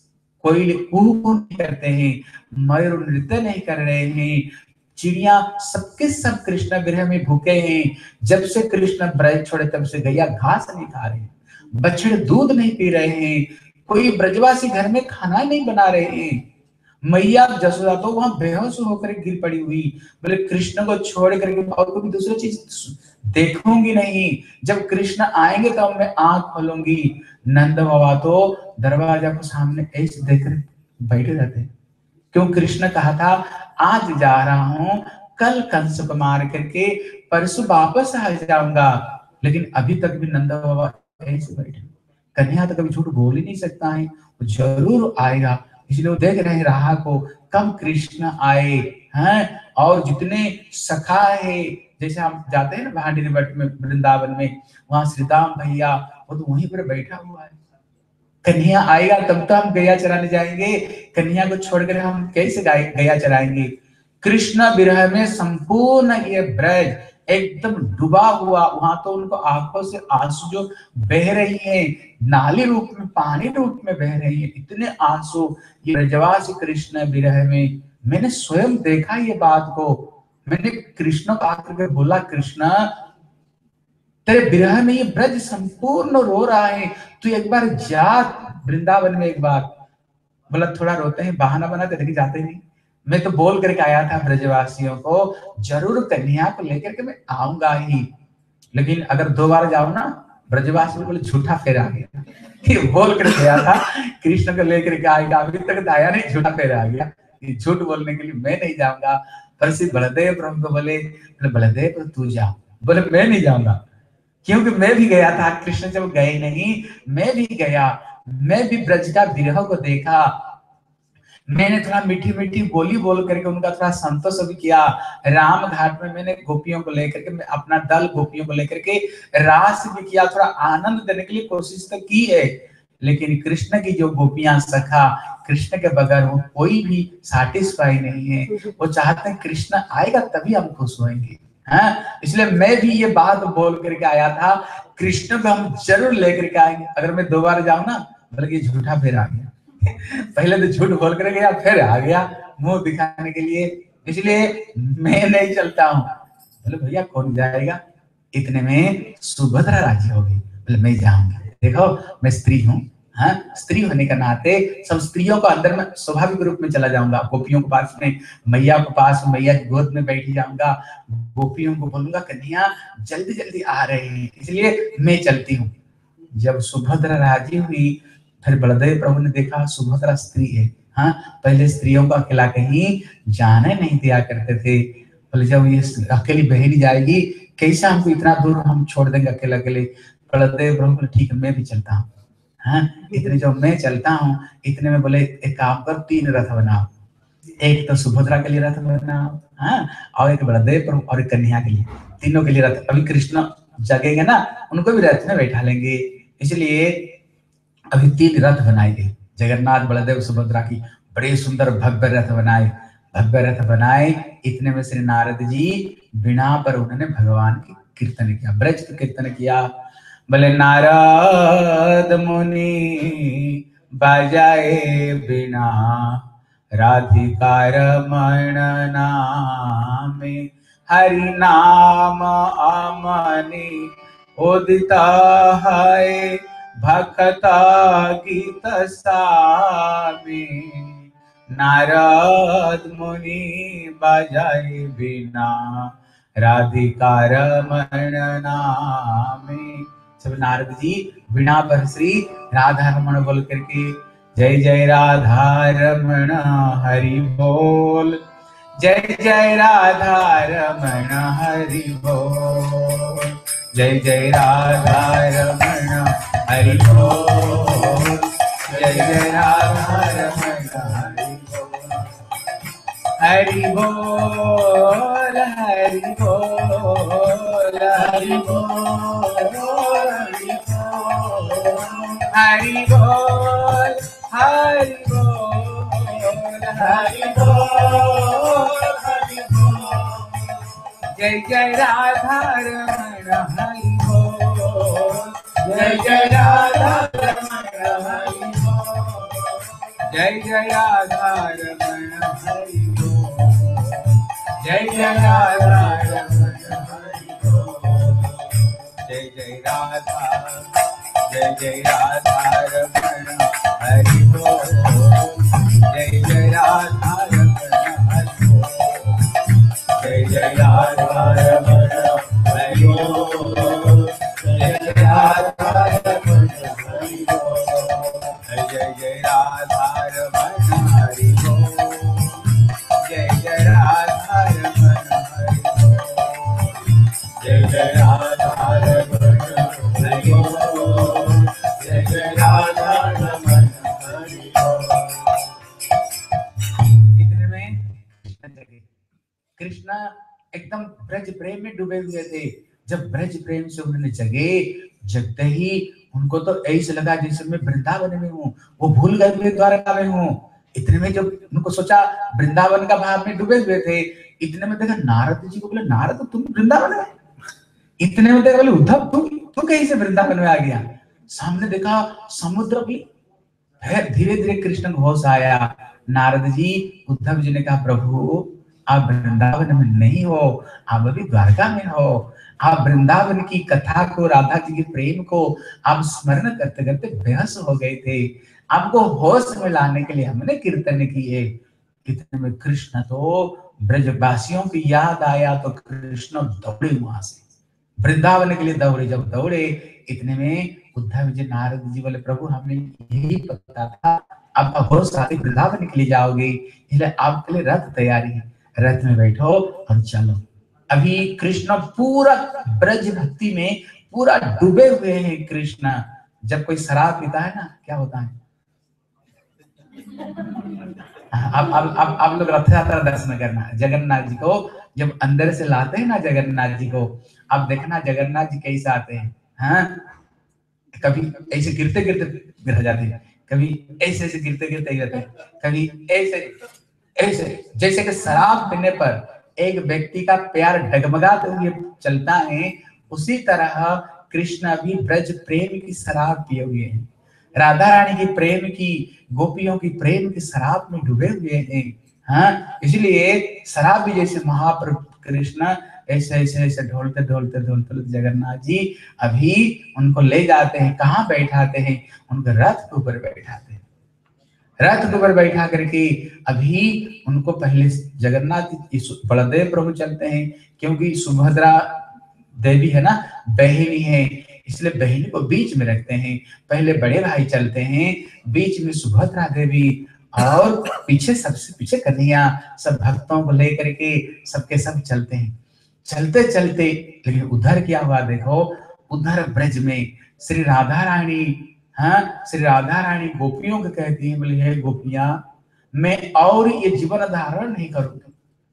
कोई कुहू नहीं करते हैं, मयूर नृत्य नहीं कर रहे हैं, चिड़िया सबके सब कृष्ण विरह में भूखे हैं। जब से कृष्ण ब्रज छोड़े तब से गैया घास नहीं खा रहे, बछड़े दूध नहीं पी रहे हैं, कोई ब्रजवासी घर में खाना नहीं बना रहे हैं। मैया जसोदा तो वहां बेहोश होकर गिर पड़ी हुई। बोले कृष्ण को छोड़ करके और कोई दूसरी चीज देखूंगी नहीं। जब कृष्ण आएंगे तो मैं आंख खोलूंगी। नंद बाबा तो दरवाजा को सामने ऐसे देकर बैठे रहते। क्यों? कृष्ण कहा था आज जा रहा हूं, कल कंस को मार करके परसों वापस आ जाऊंगा। लेकिन अभी तक भी नंद बाबा ऐसे बैठे। कन्हैया तो कभी झूठ बोल ही नहीं सकता है, वो जरूर आएगा। इसलिए वो देख रहे हैं राह को कब कृष्ण आए हैं। और जितने सखा है, जैसे हम जाते हैं ना भांडी बट में वृंदावन में, वहां श्रीदाम भैया वो तो वहीं पर बैठा हुआ है। कन्हैया आएगा तब तो हम गैया चराने जाएंगे, कन्हैया को छोड़कर हम कैसे गैया चराएंगे? कृष्ण विरह में संपूर्ण ये ब्रज एकदम डूबा हुआ। वहां तो उनको आंखों से आंसू जो बह रही है, नाली रूप में, पानी रूप में बह रही है, इतने आंसू ये ब्रजवासी कृष्ण विरह में। मैंने स्वयं देखा ये बात को। मैंने कृष्ण को आकर के बोला कृष्ण तेरे विरह में ये ब्रज संपूर्ण रो रहा है, तू एक बार जा वृंदावन में एक बार। बोला थोड़ा रोते हैं, बहाना बनाते लेकिन जाते नहीं। मैं तो बोल करके आया था ब्रजवासियों को जरूर कन्हैया को लेकर के मैं आऊंगा ही, लेकिन अगर 2 बार जाऊं ना, ब्रजवासी बोले झूठा फेर आ गया। ये बोल कर गया था कृष्ण को लेकर के आएगा, अभी तक आया नहीं, झूठा फेर आ गया। ये झूठ बोलने के लिए मैं नहीं जाऊंगा। पर श्री बलदेव प्रभु को बोले बलदेव तू जा। बोले मैं नहीं जाऊंगा, क्योंकि मैं भी गया था। कृष्ण जब गए नहीं, मैं भी गया, मैं भी ब्रज का विरह को देखा। मैंने थोड़ा मीठी मीठी बोली बोल करके उनका थोड़ा संतोष भी किया। राम घाट में मैंने गोपियों को लेकर के, मैं अपना दल गोपियों को लेकर के रास भी किया, थोड़ा आनंद देने के लिए कोशिश तो की है। लेकिन कृष्ण की जो गोपियां सखा, कृष्ण के बगैर वो कोई भी सैटिस्फाई नहीं है। वो चाहते हैं कृष्ण आएगा तभी हम खुश होंगे। हाँ, इसलिए मैं भी ये बात बोल करके आया था, कृष्ण को हम जरूर लेकर के आएंगे। अगर मैं 2 बार जाऊं ना, बल्कि झूठा फेर आ गया। पहले तो झूठ बोल कर गया, फिर आ गया मुंह दिखाने के लिए। इसलिए मैं नहीं चलता हूँ। बोले भैया कौन जाएगा? इतने में सुभद्रा राजी हो गई, बोले मैं जाऊंगा। देखो मैं स्त्री हूँ, हाँ, स्त्री होने के नाते सब स्त्रियों को अंदर में स्वाभाविक रूप में चला जाऊंगा, गोपियों के पास में, मैया के पास, मैया की गोद में बैठ जाऊंगा, गोपियों को बोलूंगा कन्हैया जल्दी जल्दी आ रहे हैं, इसलिए मैं चलती हूँ। जब सुभद्रा राजी हुई, फिर बलदेव प्रभु ने देखा सुभद्रा स्त्री है, हाँ, पहले स्त्रियों को अकेला कहीं जाने नहीं दिया करते थे। बोले जब ये अकेली बहन जाएगी, कैसा हमको इतना दूर हम छोड़ देंगे अकेले अकेले? बलदेव प्रभु बोले ठीक है मैं भी चलता हूँ। हाँ, इतने जब मैं चलता हूँ, इतने में बोले एक काम कर, 3 रथ बनाओ, एक तो सुभद्रा के लिए रथ बनाओ, हाँ, और एक बलदेव प्रभु और एक कन्हैया के लिए, तीनों के लिए रथ। अभी कृष्ण जगेंगे ना, उनको भी रथ में बैठा लेंगे, इसलिए अभी 3 रथ बनाए गए, जगन्नाथ बलदेव सुभद्रा की, बड़े सुंदर भव्य रथ बनाए, भव्य रथ बनाए। इतने में श्री नारद जी बिना पर उन्होंने भगवान की कीर्तन किया, ब्रज की कीर्तन किया। बोले नारद मुनि बजाए बिना, राधिका रमण नामे, हरि नाम अमनि उदिता है, भक्ता गीत सामी। नारद मुनि बजाए बिना, राधिका रमण नामे। सब नारद जी बिना पर श्री राधा रमण बोल करके जय जय राधा रमण हरि बोल, जय जय राधा रमण हरि बोल, जय जय राधा रमण हरि बोल, जय जय राधा रमण हरि बोल, हरि बोल, हरि बोल, हरि बोल, हरि बोल, हरि बोल, हरि बोल, जय जय राधा रमण हरि बोल, जय जय राधा रमण हरि बोल, जय जय राधा रमण हरि बोल, जय जय राधा रमण हरि बोल, जय जय राधा, जय जय राधा रमण हरि बोल, जय जय राधा रमण हरि बोल, जय जय राधा रमण हरि बोल, जय जय राधा रमण हरि बोल, जय जय राधा रमण हरि बोल, जय जय राधा रमण हरि बोल, जय जय राधा रमण हरि बोल, जय जय राधा रमण हरि बोल। इतने में कृष्ण एकदम ब्रज प्रेम में डूबे हुए थे। जब ब्रज प्रेम से उन्होंने जगते ही उनको तो ऐसे लगा जैसे मैं वृंदावन में हूँ, वो भूल गए मैं द्वारका में हूँ। इतने में जब उनको सोचा वृंदावन का भाव में डूबे हुए थे, इतने में देखा नारद जी को, बोले नारद तुम वृंदावन में? इतने में देखा बोले उद्धव तू कहीं से वृंदावन में आ गया? सामने देखा समुद्र की, फिर धीरे धीरे कृष्ण को होश आया। नारद जी, उद्धव जी ने कहा प्रभु आप वृंदावन में नहीं हो, आप अभी द्वारका में हो। आप वृंदावन की कथा को, राधा जी के प्रेम को आप स्मरण करते करते बेहोश हो गए थे। आपको होश में लाने के लिए हमने कीर्तन किए। इतने में कृष्ण तो ब्रजवासियों की याद आया तो कृष्ण दौड़े वहां से, वृंदावन के लिए दौड़े। जब दौड़े इतने में उद्धव जी, नारद जी बोले प्रभु हमें यही पता था आप होश आते वृंदावन के लिए जाओगे, इसलिए आपके लिए रथ तैयारी है, रथ में बैठो और चलो। अभी कृष्ण पूरा ब्रज भक्ति में पूरा डूबे हुए हैं। कृष्ण जब कोई शराब पीता है ना, क्या होता है? अब आप लोग रथ यात्रा दर्शन करना, जगन्नाथ जी को जब अंदर से लाते हैं ना जगन्नाथ जी को, अब देखना जगन्नाथ जी कैसे आते हैं। हाँ, कभी ऐसे गिरते गिरते रह जाते हैं, कभी ऐसे ऐसे गिरते गिरते जाते हैं, कभी ऐसे ऐसे, जैसे कि शराब पीने पर एक व्यक्ति का प्यार डगमगाते हुए चलता है, उसी तरह कृष्ण भी ब्रज प्रेम की शराब पिए हुए हैं। राधा रानी की प्रेम की, गोपियों की प्रेम की शराब में डूबे हुए हैं। हाँ, इसलिए शराब भी जैसे महाप्रभु कृष्ण ऐसे ऐसे ऐसे ढोलते ढोलते ढोलते जगन्नाथ जी अभी उनको ले जाते हैं, कहाँ बैठाते हैं, उनको रथ के ऊपर बैठाते हैं। रथ के ऊपर बैठा करके अभी उनको पहले जगन्नाथ बलदेव प्रभु चलते हैं, क्योंकि सुभद्रा देवी है ना, बहनी है, इसलिए बहनी को बीच में रखते हैं। पहले बड़े भाई चलते हैं, बीच में सुभद्रा देवी, और पीछे सबसे पीछे कन्हैया, सब भक्तों को लेकर के सबके सब चलते हैं। चलते चलते लेकिन उधर क्या हुआ देखो, उधर ब्रज में श्री राधा रानी, हाँ, श्री राधा रानी गोपियों को कहती है, बोले हे गोपियां, मैं और ये जीवन धारण नहीं करूंगी।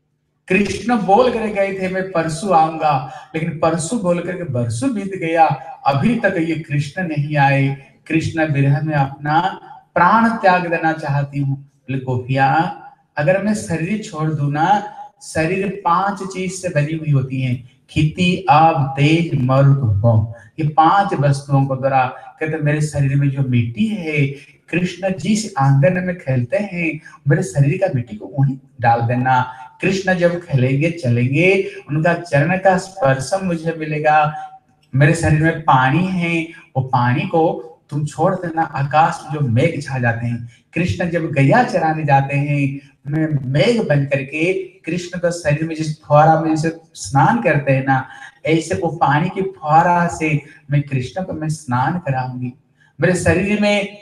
कृष्ण बोल कर गए थे मैं परसों आऊंगा, लेकिन परसों बोल करके बरसों बीत गया, अभी तक ये कृष्ण नहीं आए। कृष्ण विरह में अपना प्राण त्याग देना चाहती हूँ। बोले गोपियां, अगर मैं शरीर छोड़ दूं ना, शरीर 5 चीज से बनी हुई होती है, खिति, आब, तेज, मरुत, बम। ये 5 वस्तुओं को द्वारा कहते मेरे शरीर में जो मिट्टी है, कृष्ण जिस आंगन में खेलते हैं, मेरे शरीर का मिट्टी को वहीं डाल देना। कृष्ण जब खेलेंगे चलेंगे, उनका चरण का स्पर्श मुझे मिलेगा। मेरे शरीर में पानी है, वो पानी को तुम छोड़ देना। आकाश में जो मेघ छा जाते हैं, कृष्ण जब गैया चराने जाते हैं, मैं मेघ बन करके कृष्ण का शरीर में जिस फुहारा में जैसे स्नान करते हैं ना, ऐसे वो पानी की फुहारा से मैं कृष्ण को मैं स्नान कराऊंगी। मेरे शरीर में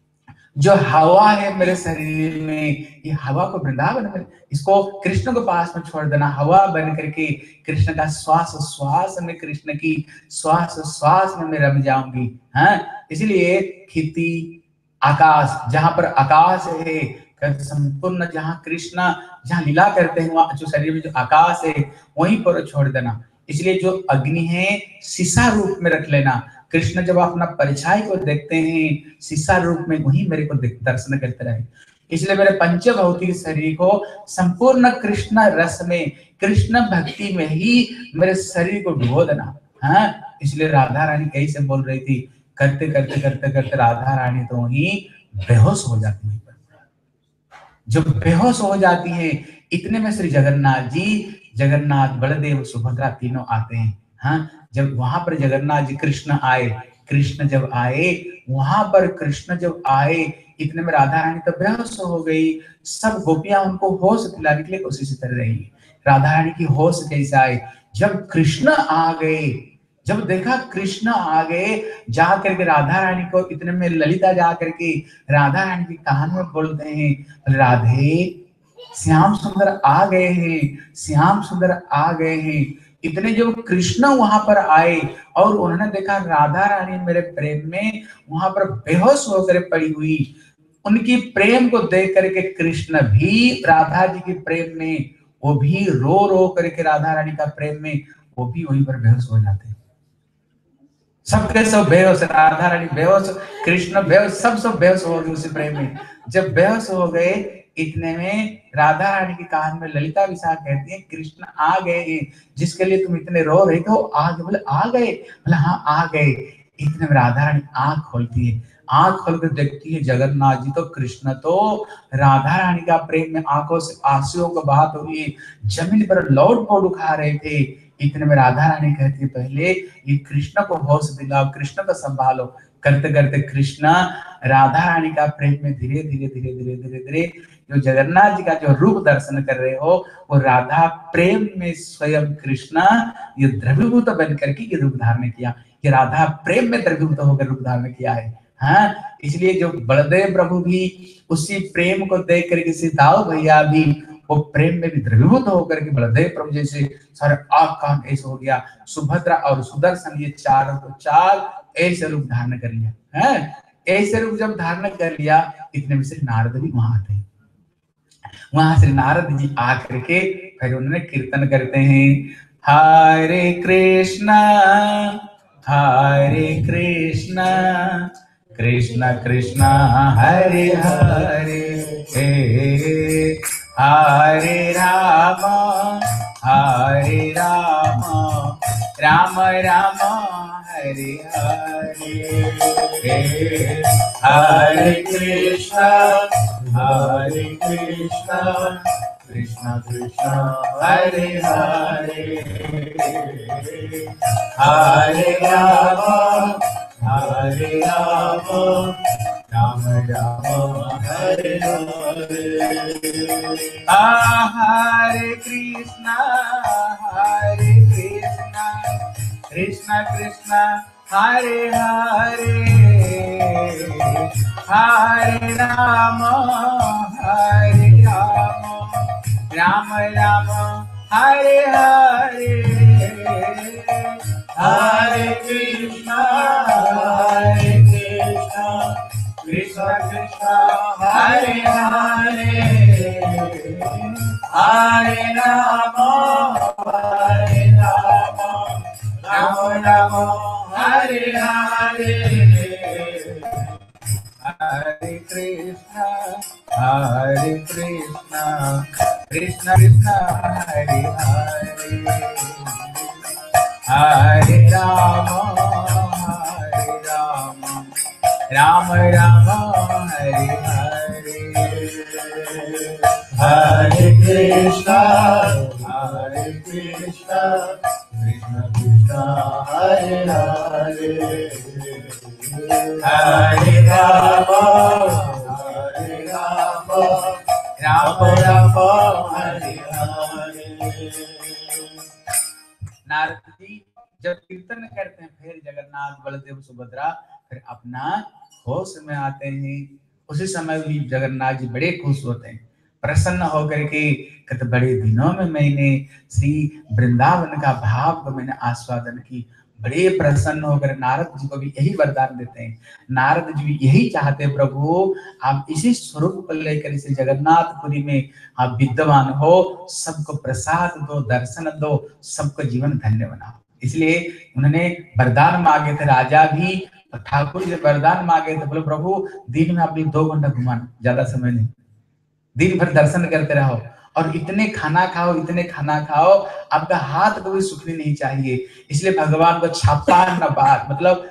जो हवा है, मेरे शरीर में ये हवा को वृंदावन में, इसको कृष्ण के पास में छोड़ देना। हवा बन करके कृष्ण का श्वास श्वास में, कृष्ण की श्वास श्वास में मैं रम जाऊंगी। हाँ, इसलिए खिति, आकाश, जहां पर आकाश है संपूर्ण, जहां कृष्ण जहां लीला करते हैं, वहां जो शरीर में जो आकाश है वहीं पर छोड़ देना। इसलिए जो अग्नि है शीशा रूप में रख लेना। कृष्ण जब अपना परिचय को देखते हैं शीशा रूप में, वही मेरे को दर्शन करते रहे। इसलिए मेरे पंचभौतिक शरीर को संपूर्ण कृष्ण रस में, कृष्ण भक्ति में ही मेरे शरीर को डुबो देना। हाँ, इसलिए राधा रानी कैसे बोल रही थी, करते करते करते करते राधा रानी तो वही बेहोश हो जाती है। जब बेहोश हो जाती है, इतने में श्री जगन्नाथ जी, जगन्नाथ, बलदेव, सुभद्रा तीनों आते हैं। हाँ, जब वहां पर जगन्नाथ जी कृष्ण आए, कृष्ण जब आए, वहां पर कृष्ण जब आए, इतने में राधा रानी तो बेहोश हो गई। सब गोपियां उनको होश दिलाने के लिए कोशिश कर रही है। राधा रानी की होश कैसे आए, जब कृष्ण आ गए, जब देखा कृष्ण आ गए, जा करके राधा रानी को, इतने में ललिता जा करके राधा रानी के कान में बोलते हैं, राधे श्याम सुंदर आ गए हैं, श्याम सुंदर आ गए हैं। इतने जब कृष्ण वहां पर आए और उन्होंने देखा राधा रानी मेरे प्रेम में वहां पर बेहोश होकर पड़ी हुई, उनकी प्रेम को देख करके कृष्ण भी राधा जी के प्रेम में, वो भी रो रो करके राधा रानी का प्रेम में वो भी वहीं पर बेहोश हो जाते हैं। सबके सब बेहोश, राधा रानी बेहोश, कृष्ण बेहोश, सब बेहोश हो गए उसी प्रेम में। जब बेहोश हो गए, इतने में राधा रानी के कान में ललिता विशाख कहती है, कृष्ण आ गए हैं, जिसके लिए तुम इतने रो रहे थे, आ गए। बोले आ गए? बोले हाँ आ गए। इतने में राधा रानी आंख खोलती है, आंख खोल कर देखती है जगन्नाथ जी तो कृष्ण तो राधा रानी का प्रेम में आंखों से आंसुओं को बहाते हुए जमीन पर लौट पोट उठा रहे थे। इतने में राधा रानी कहती है, पहले ये कृष्ण को होश दिलाओ, कृष्ण को संभालो। करते करते कृष्ण राधा रानी का प्रेम में धीरे धीरे धीरे धीरे धीरे धीरे जो जगन्नाथ जी का जो रूप दर्शन कर रहे हो, वो राधा प्रेम में स्वयं कृष्ण ये द्रव्यभूत बन करके ये रूप धारण किया। ये राधा प्रेम में द्रव्यभूत होकर रूप धारण किया है। हाँ, इसलिए जो बलदेव प्रभु भी उसी प्रेम को देख करके सीताओ भैया भी वो प्रेम में भी द्रवीभूत होकर के बलदेव प्रभु जैसे सारे आग कान ऐसे हो गया। सुभद्रा और सुदर्शन ये चारों को चार ऐसे रूप धारण कर लिया है। ऐसे रूप जब धारण कर लिया, इतने में श्री नारद भी वहां आते हैं। वहां श्री नारद जी आकर के फिर उन्होंने कीर्तन करते हैं, हरे कृष्णा कृष्ण कृष्ण हरे हरे, हरे राम राम राम हरे हरे, हरे कृष्ण हरे कृष्णा कृष्णा कृष्णा हरे हरे हरे राम राम राम हरे हरे हरे कृष्णा कृष्णा कृष्णा हरे हरे हरे राम राम राम हरे हरे हरे कृष्णा कृष्णा कृष्णा हरे हरे हरे राम राम राम हरे हरे हरे कृष्णा कृष्णा कृष्णा हरे हरे हरे राम राम राम हरे हरे हरे कृष्णा कृष्णा कृष्णा हरे हरे हरे राम राम राम हरे हरे। नारद जी जब कीर्तन करते हैं फिर जगन्नाथ बलदेव सुभद्रा फिर अपना होश में आते हैं। उसी समय भी जगन्नाथ जी बड़े खुश होते हैं, प्रसन्न होकर के कहते बड़े दिनों में मैंने श्री वृंदावन का भाव को मैंने आस्वादन की। बड़े प्रसन्न होकर नारद जी को भी यही वरदान देते हैं। नारद जी भी यही चाहते हैं, प्रभु आप इसी स्वरूप को लेकर इसे जगन्नाथपुरी में आप विद्यमान हो, सबको प्रसाद दो, दर्शन दो, सबको जीवन धन्य बनाओ। इसलिए उन्होंने वरदान मांगे थे। राजा भी ठाकुर जी वरदान मांगे थे, बोले प्रभु दिन में आप 2 घंटा घुमाना, ज्यादा समय नहीं, दिन भर दर्शन करते रहो और इतने खाना खाओ, आपका हाथ कभी सूखने नहीं चाहिए। इसलिए भगवान को 56 बार मतलब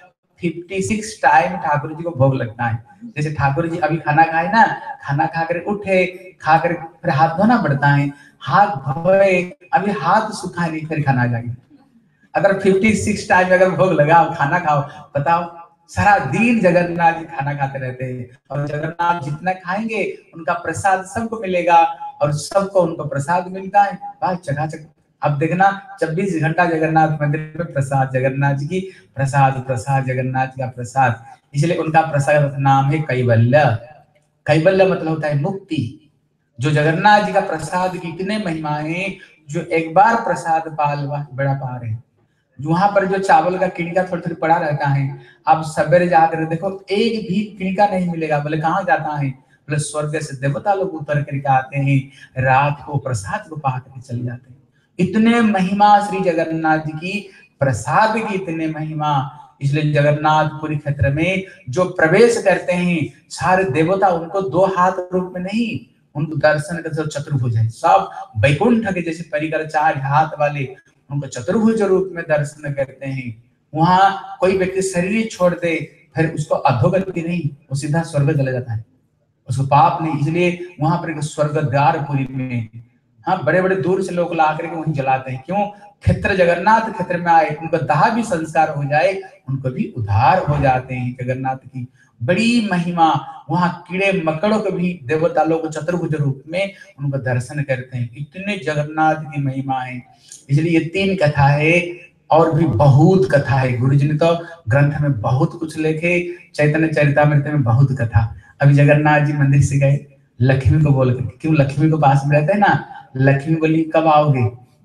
56 टाइम ठाकुर जी को भोग लगता है। जैसे ठाकुर जी अभी खाना खाए ना, खाना खाकर उठे, खाकर फिर हाथ धोना पड़ता है, हाथ धोए अभी हाथ सूखा नहीं, फिर खाना खाएंगे। अगर 56 टाइम अगर भोग लगा खाना खाओ, बताओ सारा दिन जगन्नाथ जी खाना खाते रहते हैं और जगन्नाथ जितना खाएंगे उनका प्रसाद सबको मिलेगा और सबको उनको प्रसाद मिलता है। बात चकाचक। अब देखना 24 घंटा जगन्नाथ मंदिर में प्रसाद, जगन्नाथ जी की प्रसाद, जगन्नाथ जी का प्रसाद। इसलिए उनका प्रसाद नाम है कैवल्य। कैवल्य मतलब होता है मुक्ति। जो जगन्नाथ जी का प्रसाद की इतने महिमा है, जो एक बार प्रसाद पाल बड़ा पार है। वहां पर जो चावल का किणका थोड़ी पड़ा रहता है, अब सवेरे जाकर देखो एक भी किणका नहीं मिलेगा। बोले कहाँ जाता है? बोले स्वर्ग से देवता लोग उतर करके आते हैं, रात को प्रसाद को पा करके चले जाते हैं। इतने महिमा श्री जगन्नाथ जी की, प्रसाद की इतने महिमा। इसलिए जगन्नाथपुरी क्षेत्र में जो प्रवेश करते हैं सारे देवता उनको 2 हाथ रूप में नहीं, उनको दर्शन करते चतुर्भुज है, सब वैकुंठ के जैसे परिकर 4 हाथ वाले उनको चतुर्भुज रूप में दर्शन करते हैं। वहां कोई व्यक्ति शरीर छोड़ दे फिर उसको अधोगति नहीं, वो सीधा स्वर्ग चला जाता है, उसको पाप नहीं। इसलिए वहां पर स्वर्ग द्वारपुरी में हाँ बड़े बड़े दूर से लोग ला करके वहीं जलाते हैं। क्यों? क्षेत्र जगन्नाथ क्षेत्र में आए, उनको दाह भी संस्कार हो जाए, उनको भी उद्धार हो जाते हैं। जगन्नाथ की बड़ी महिमा। वहां कीड़े मकड़ों को भी देवता लोग चतुर्भुज रूप में उनको दर्शन करते हैं। इतने जगन्नाथ की महिमा है। इसलिए ये 3 कथा है और भी बहुत कथा है। गुरु जी ने तो ग्रंथ में बहुत कुछ लिखे, चैतन्य चरितामृत में बहुत कथा। अभी जगन्नाथ जी मंदिर से गए, लक्ष्मी को बोल के, क्यों लक्ष्मी को पास में रहते हैं ना, लक्ष्मी बोली कब आओगे?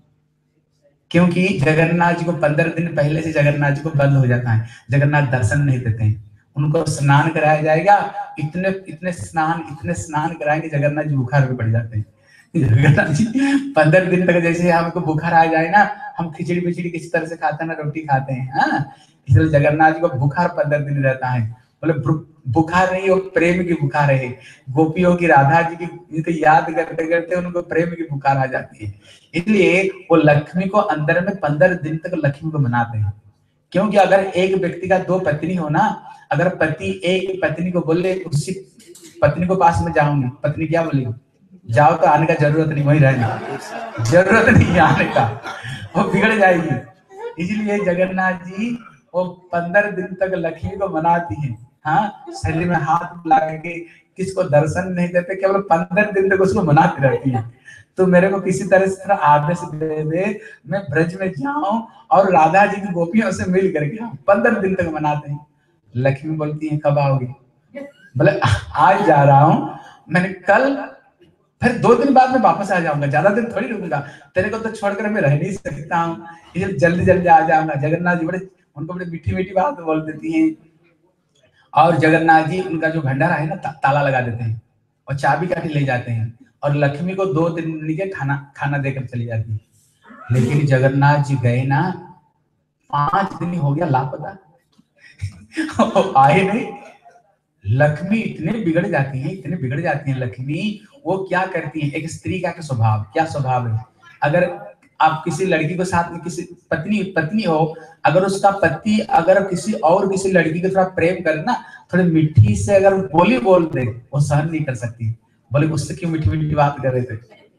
क्योंकि जगन्नाथ जी को 15 दिन पहले से जगन्नाथ जी को बंद हो जाता है, जगन्नाथ दर्शन नहीं देते हैं। उनको स्नान कराया जाएगा, इतने स्नान कराएंगे जगन्नाथ जी बुखार में पड़ जाते हैं। जगन्नाथ जी 15 दिन तक जैसे हमको बुखार आ जाए ना, हम खिचड़ी पिचड़ी किसी तरह से खाते हैं ना, रोटी खाते हैं, हाँ इसलिए जगन्नाथ जी को बुखार 15 दिन रहता है। बोले बुखार नहीं, वो प्रेम की बुखार है। गोपियों की, राधा जी की इनको याद करते करते उनको प्रेम की बुखार आ जाती है। इसलिए वो लक्ष्मी को अंदर में 15 दिन तक लक्ष्मी को मनाते हैं। क्योंकि अगर एक व्यक्ति का दो पत्नी हो ना, अगर पति एक पत्नी को बोले उसी पत्नी को पास में जाऊंगी, पत्नी क्या बोलेगी? जाओ तो आने का जरूरत नहीं, वहीं रहने जरूरत नहीं आने का, वो बिगड़ जाएगी। इसलिए जगन्नाथ जी वो 15 दिन तक लक्ष्मी को मनाती हैं। हाँ, शरीर में हाथ लगा के किसको दर्शन नहीं देते, केवल 15 दिन तक उसको मनाती रहती है। तो मेरे को किसी तरह से आदेश दे दे, मैं ब्रज में जाऊं और राधा जी की गोपियों से मिल करके 15 दिन तक मनाते हैं। लक्ष्मी बोलती है कब आओगे? बोले आज जा रहा हूं, मैंने कल, फिर 2 दिन बाद में वापस आ जाऊंगा, ज्यादा दिन थोड़ी रुकूंगा, तेरे को तो छोड़कर मैं रह नहीं सकता हूँ, इसलिए जल्दी जल्दी आ जाऊंगा। जगन्नाथ जी बड़े उनको बड़े मीठी मीठी बात बोल देती हैं। और जगन्नाथ जी उनका जो भंडारा है ना, ताला लगा देते हैं और चाबी काटी ले जाते हैं और लक्ष्मी को 2 दिन के खाना देकर चली जाती है। लेकिन जगन्नाथ जी गए ना, 5 दिन हो गया लापता आए नहीं। लक्ष्मी इतने बिगड़ जाती है, इतने बिगड़ जाती है लक्ष्मी। वो क्या करती है, एक स्त्री का स्वभाव, क्या स्वभाव है, अगर आप किसी लड़की को साथ में किसी पत्नी हो, अगर उसका पति अगर किसी लड़की को थोड़ा प्रेम करे ना, थोड़ी मिठी से अगर बोली बोल दे, वो सहन नहीं कर सकती। बोले उससे क्यों मीठी मीठी बात कर रहे थे?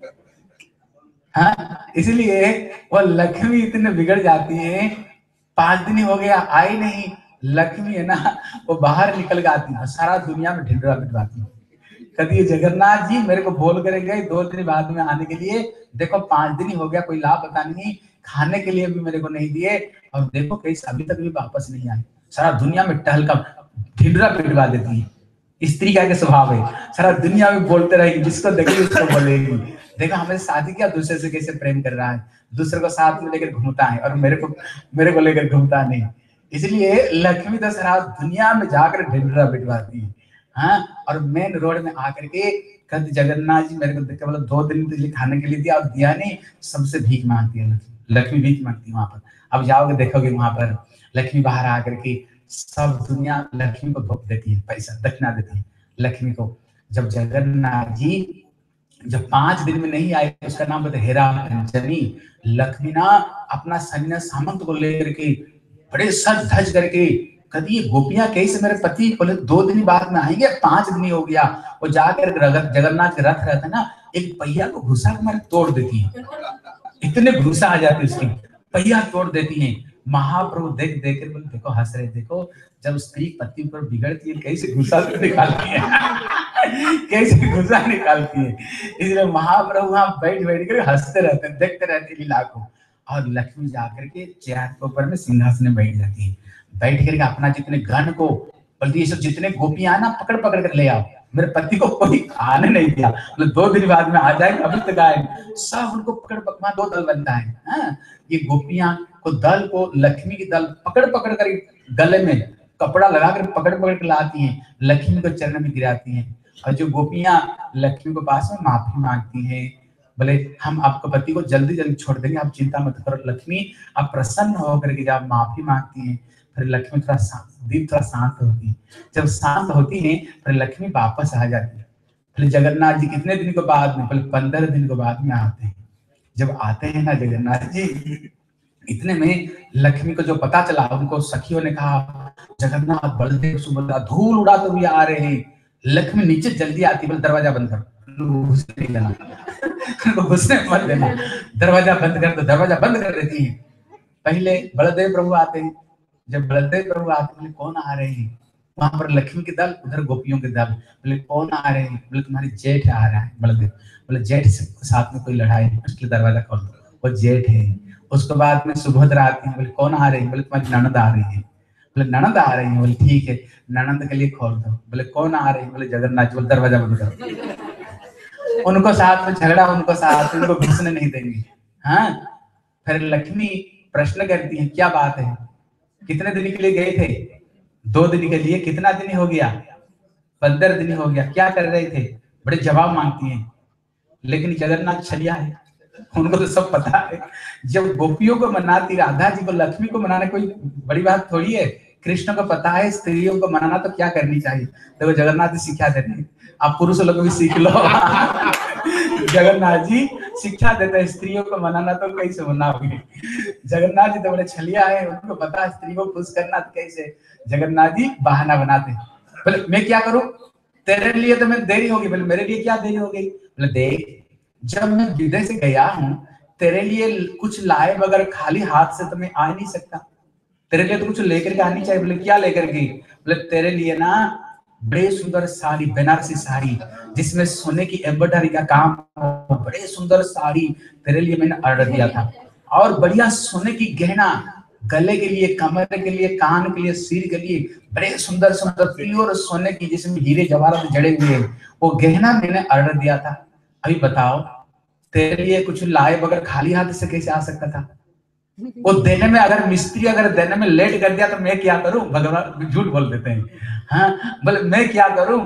हाँ, इसलिए वो लक्ष्मी इतने बिगड़ जाती है। 5 दिन हो गया आई नहीं, लक्ष्मी है ना, वो बाहर निकल के आती है, सारा दुनिया में ढिंडोरा पिटवाती है। कभी जगन्नाथ जी मेरे को बोल कर गए 2 दिन बाद में आने के लिए, देखो 5 दिन ही हो गया, कोई लाभ पता नहीं, खाने के लिए भी मेरे को नहीं दिए, और देखो कहीं अभी तक भी वापस नहीं आए। सारा दुनिया में टहल का ढिंडोरा पिटवा देती है। स्त्री का स्वभाव है, सारा दुनिया में बोलते रहेगी, जिसको देखेगी उसको बोलेगी, देखो हमें शादी किया, दूसरे से कैसे प्रेम कर रहा है, दूसरे को साथ में लेकर घूमता है और मेरे को लेकर घूमता नहीं। इसलिए लक्ष्मी तो सारा दुनिया में जाकर ढिंडोरा पिटवाती है। हाँ, और मेन रोड में आकर के कहते जगन्नाथ जी मेरे को देख के बोला 2 दिन के लिए खाने के लिए दिया और दिया नहीं, सबसे भीख मांगती है लक्ष्मी भीख मांगती है वहां पर। अब जाओगे देखोगे वहां पर लक्ष्मी बाहर आकर के सब दुनिया लक्ष्मी को भोग देती है, पैसा दक्षिणा देती है लक्ष्मी को। जब जगन्नाथ जी जब 5 दिन में नहीं आए, उसका नाम बताए हेरा पंचमी, लक्ष्मी ना अपना सैन्य सामंत को लेकर के बड़े सज धज करके, कभी ये गोपियां कैसे मेरे पति बोले 2 दिन बाद में आएंगे, 5 दिन हो गया। वो जाकर जगन्नाथ के रथ रहता ना, एक पहिया को घुसा के मारे तोड़ देती है, इतने घुसा आ जाती है उसकी, पहिया तोड़ देती है। महाप्रभु देख देख कर बोले देखो हंस रहे, देखो जब स्त्री पति पर बिगड़ती है कैसे घुसा निकालती है कैसे घुसा निकालती है। इसलिए महाप्रभु वहां बैठ बैठ कर हंसते रहते हैं, देखते रहते हैं लीला को। और लक्ष्मी जाकर के चेयर के ऊपर में सिंहासन में बैठ जाती है, बैठ करके अपना जितने गण को बल्कि ये सब जितने गोपियां ना पकड़ पकड़ कर ले आओ, मेरे पति को कोई आने नहीं दिया, मतलब 2 दिन बाद में आ जाएंगे, अभी तक आए सब उनको पकड़ पकड़ 2 दल बनता है। हाँ, ये गोपियां को दल को लक्ष्मी की दल पकड़ पकड़ कर गले में कपड़ा लगाकर पकड़ पकड़ कर लाती हैं, लक्ष्मी को चरण में गिराती हैं। और जो गोपियां लक्ष्मी को पास में माफी मांगती हैं, बोले हम आपको पति को जल्दी जल्दी छोड़ देंगे, आप चिंता मत करो लक्ष्मी, आप प्रसन्न होकर के जब माफी मांगती हैं, फिर लक्ष्मी थोड़ा शांत होती है। जब शांत होती है फिर लक्ष्मी वापस आ जाती है। फिर जगन्नाथ जी कितने दिन के बाद में, 15 दिन के बाद में आते हैं। जब आते हैं ना जगन्नाथ जी, इतने में लक्ष्मी को जो पता चला, उनको सखियों ने कहा जगन्नाथ बलदेव सुभद्रा धूल उड़ाते हुए आ रहे हैं। लक्ष्मी नीचे जल्दी आती, बोले दरवाजा बंद कर, घुसने देना घुसने मत देना, दरवाजा बंद कर दो, दरवाजा बंद कर देती है। पहले बलदेव प्रभु आते हैं, जब बलदेव प्रभु आते बोले कौन आ रहे हैं, वहां पर लक्ष्मी के दल, उधर गोपियों के दल, बोले कौन आ रहे हैं, बोले तुम्हारी जेठ आ रहा है। बलदेव बोले जेठ से साथ में कोई लड़ाई नहीं, उसके दरवाजा खोल दो, वो जेठ है। उसके बाद में सुभद्रा आती है, बोले कौन आ रही है, बोले तुम्हारी ननद आ रही है। बोले ननद आ रही है, बोले ठीक है ननद के लिए खोल दो। बोले कौन आ रही है, बोले जगन्नाथ, बोले दरवाजा बंद करो। उनको साथ में झगड़ा, उनको साथ में, उनको घुसने नहीं देंगे। हाँ, फिर लक्ष्मी प्रश्न करती है क्या बात है, कितने दिन के लिए गए थे, 2 दिन के लिए, कितना दिन हो गया, 15 दिन हो गया, क्या कर रहे थे, बड़े जवाब मांगती हैं। लेकिन जगन्नाथ छलिया है, उनको तो सब पता है। जब गोपियों को मनाती राधा जी को, लक्ष्मी को मनाना कोई बड़ी बात थोड़ी है। कृष्ण को पता है स्त्रियों को मनाना तो क्या करनी चाहिए, तो जगन्नाथ जी सिखा देते हैं, आप पुरुष लोग भी सीख लो जगन्नाथ जी शिक्षा देते हैं स्त्रियों को मनाना तो कैसे मनाओगे। जगन्नाथ जी तो बड़े छलिया है, उनको पता है स्त्री को खुश करना तो कैसे। जगन्नाथ जी बहाना बनाते, बोले मैं क्या करूं, तेरे लिए तो मैं देरी होगी। बोले मेरे लिए क्या देरी हो गई। बोले देख, जब मैं विदेश से गया हूं, तेरे लिए कुछ लाए बगैर खाली हाथ से तो मैं आ नहीं सकता, तेरे लिए तो कुछ लेकर के आनी चाहिए। बोले क्या लेकर के। बोले तेरे लिए ना बड़े सुंदर साड़ी, बनारसी साड़ी जिसमें सोने की एम्ब्रॉयडरी का काम हो, बड़े सुंदर साड़ी तेरे लिए मैंने ऑर्डर दिया था। और बढ़िया सोने की गहना, गले के लिए, कमर के लिए, कान के लिए, सिर के लिए, बड़े सुंदर सुंदर प्योर सोने की जिसमें हीरे जवाहरात जड़े हुए, वो गहना मैंने ऑर्डर दिया था। अभी बताओ, तेरे लिए कुछ लाए बगैर खाली हाथ से कैसे आ सकता था। वो देने में, अगर मिस्त्री अगर देने में लेट कर दिया तो मैं क्या करूं। भगवान झूठ बोल देते हैं, हाँ बोले मैं क्या करूं।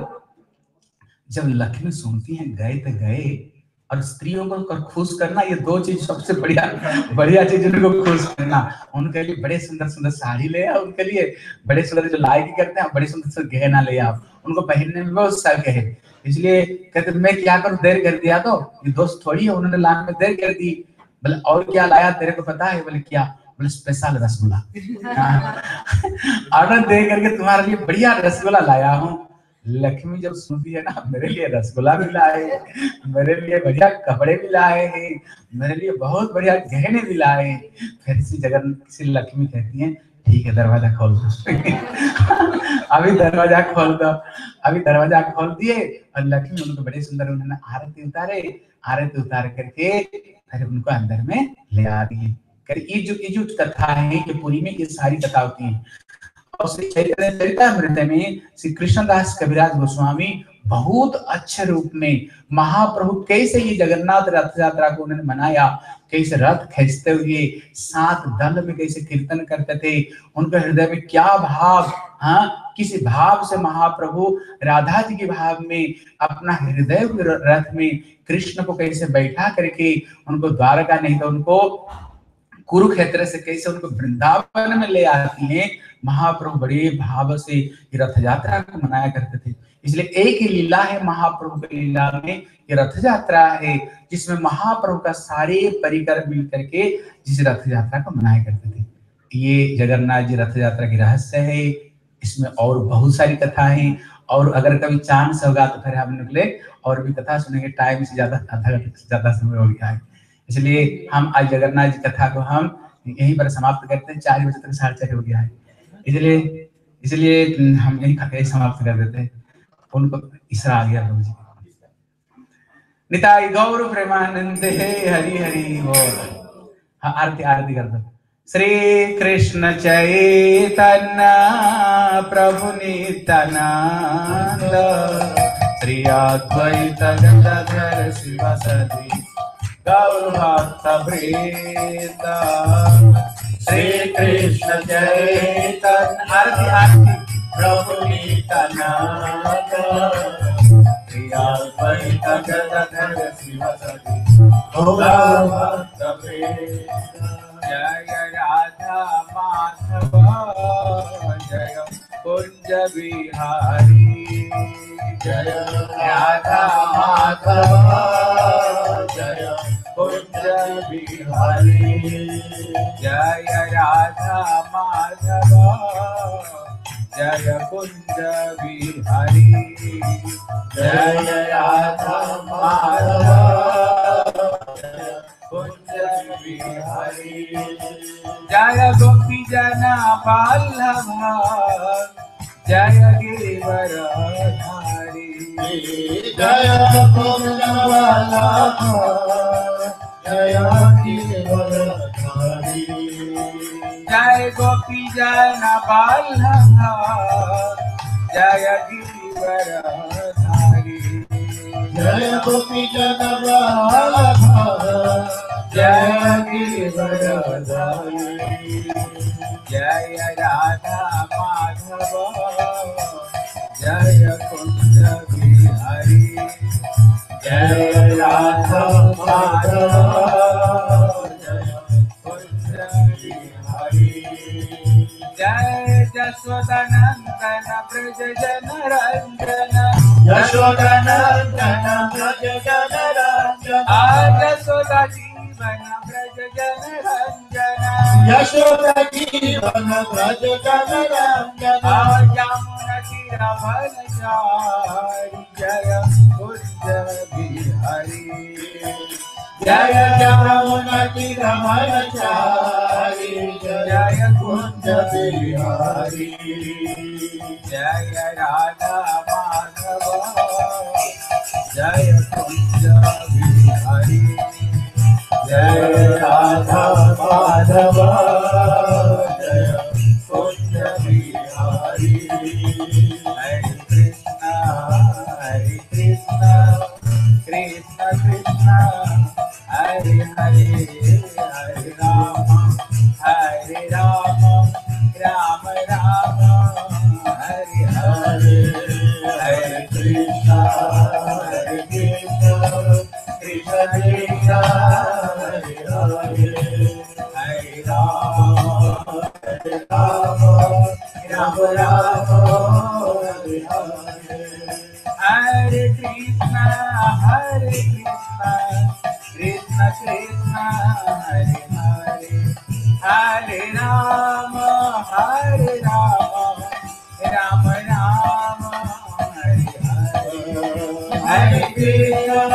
जब लक्ष्मी सुनती है गए तो गए, और स्त्रियों को खुश करना, ये दो चीज सबसे बढ़िया बढ़िया चीज, उनको खुश करना। उनके लिए बड़े सुंदर सुंदर साड़ी ले आओ, उनके लिए बड़े सुंदर जो लायकी करते हैं बड़े सुंदर सुंदर गहना ले आओ, उनको पहनने में बहुत शौक है। इसलिए कहते मैं क्या करूं, देर कर दिया तो। ये दोस्त थोड़ी है, उन्होंने लाने में देर कर दी। बोले और क्या लाया तेरे को पता है। बोले क्या। बोले स्पेशल रसगुल्ला, ऑर्डर दे करके तुम्हारे लिए बढ़िया रसगुल्ला लाया हूँ। लक्ष्मी जब सुनती है ना, मेरे लिए रसगुल्ला भी लाए, मेरे लिए बढ़िया कपड़े भी लाए हैं, मेरे लिए बहुत बढ़िया गहने भी लाए। फिर से लक्ष्मी कहती है ठीक है दरवाजा खोल दो। अभी दरवाजा खोल दो। अभी दरवाजा खोल दिए और लक्ष्मी उनको बड़े सुंदर उन्होंने आरती उतारे, आरती उतार करके फिर उनको अंदर में ले आ दिए। ये जो कथा है कि पूरी में ये सारी कथा होती है। और श्री चरितामृत में श्री कृष्णदास कविराज गोस्वामी बहुत अच्छे रूप में महाप्रभु कैसे ये जगन्नाथ रथ यात्रा को उन्होंने मनाया, कैसे रथ खींचते हुए 7 दल में कैसे कीर्तन करते थे, उनके हृदय में क्या भाव, हाँ किसी भाव से महाप्रभु राधा जी के भाव में अपना हृदय रथ में कृष्ण को कैसे बैठा करके उनको द्वारका नहीं तो उनको कुरुक्षेत्र से कैसे उनको वृंदावन में ले आती हैं। महाप्रभु बड़े भाव से रथ यात्रा को मनाया करते थे। इसलिए एक ही लीला है महाप्रभु की लीला में, ये रथ यात्रा है जिसमें महाप्रभु का सारे परिकर मिल करके जिस रथ यात्रा को मनाया करते थे। ये जगन्नाथ जी रथ यात्रा की रहस्य है। इसमें और बहुत सारी कथा है, और अगर कभी चांस होगा तो फिर हम निकले और भी कथा सुनेंगे। टाइम से ज्यादा समय हो गया है, इसलिए हम आज जगन्नाथ जी कथा को हम यहीं पर समाप्त करते हैं। 4 बजे तक 4:30 हो गया है, इसलिए हम यही समाप्त कर देते हैं। उनको इसरा आ गया प्रभु जी। निताई गौर प्रेमानंद हे हरि हरि बोल। हाँ आरती कर दो। श्री कृष्ण चैतन्य प्रभु नित्यानंद, श्री अद्वैत गदाधर शिवासादि गौर भक्त वृंद। श्री कृष्ण चैतन्य आरती प्रभु नित्यानंद, श्री अद्वैत गदाधर शिवासादि गौर भक्त वृंद। जय राधा माधव जय कुंज बिहारी, जय राधा माधव जय कुंज बिहारी, जय राधा माधव जय कुंज बिहारी, जय राधा माधव कुंज बिहारी, जय गोपी जना वल्लभ जय गिरिवर धारी, जय गोपी जना वल्लभ जय गिरिवर धारी, जय गोपी जना वल्लभ जय गिरिवर धारी, जय गोपी जना वल्लभ जय गिरिवर धारी, जय राधा माधव जय कुंज बिहारी, जय राधा माधव जय कुंज बिहारी, जय जसोदानंदन ब्रज जन रंजन, यशोदानंदन ब्रज जन रंजन, यशोदा जीवन ब्रज जन रंजन यशोदा जीवन ब्रज जन रंजन यमुना तीर वनचारी जय कुंज बिहारी जय यमुना तीर वनचारी जय कुंज बिहारी जय राधा माधव जय कुंज बिहारी जय राधा माधव जय कुंज बिहारी हरे कृष्णा कृष्ण कृष्ण हरे हरे हरे राम राम राम हरे हरे हरे कृष्ण कृष्ण कृष्ण हरे हरे हरे राम राम राम राम हरे हरे हरे कृष्ण कृष्ण कृष्ण हरे हरे हरे राम राम राम हरे हरे हरे कृष्ण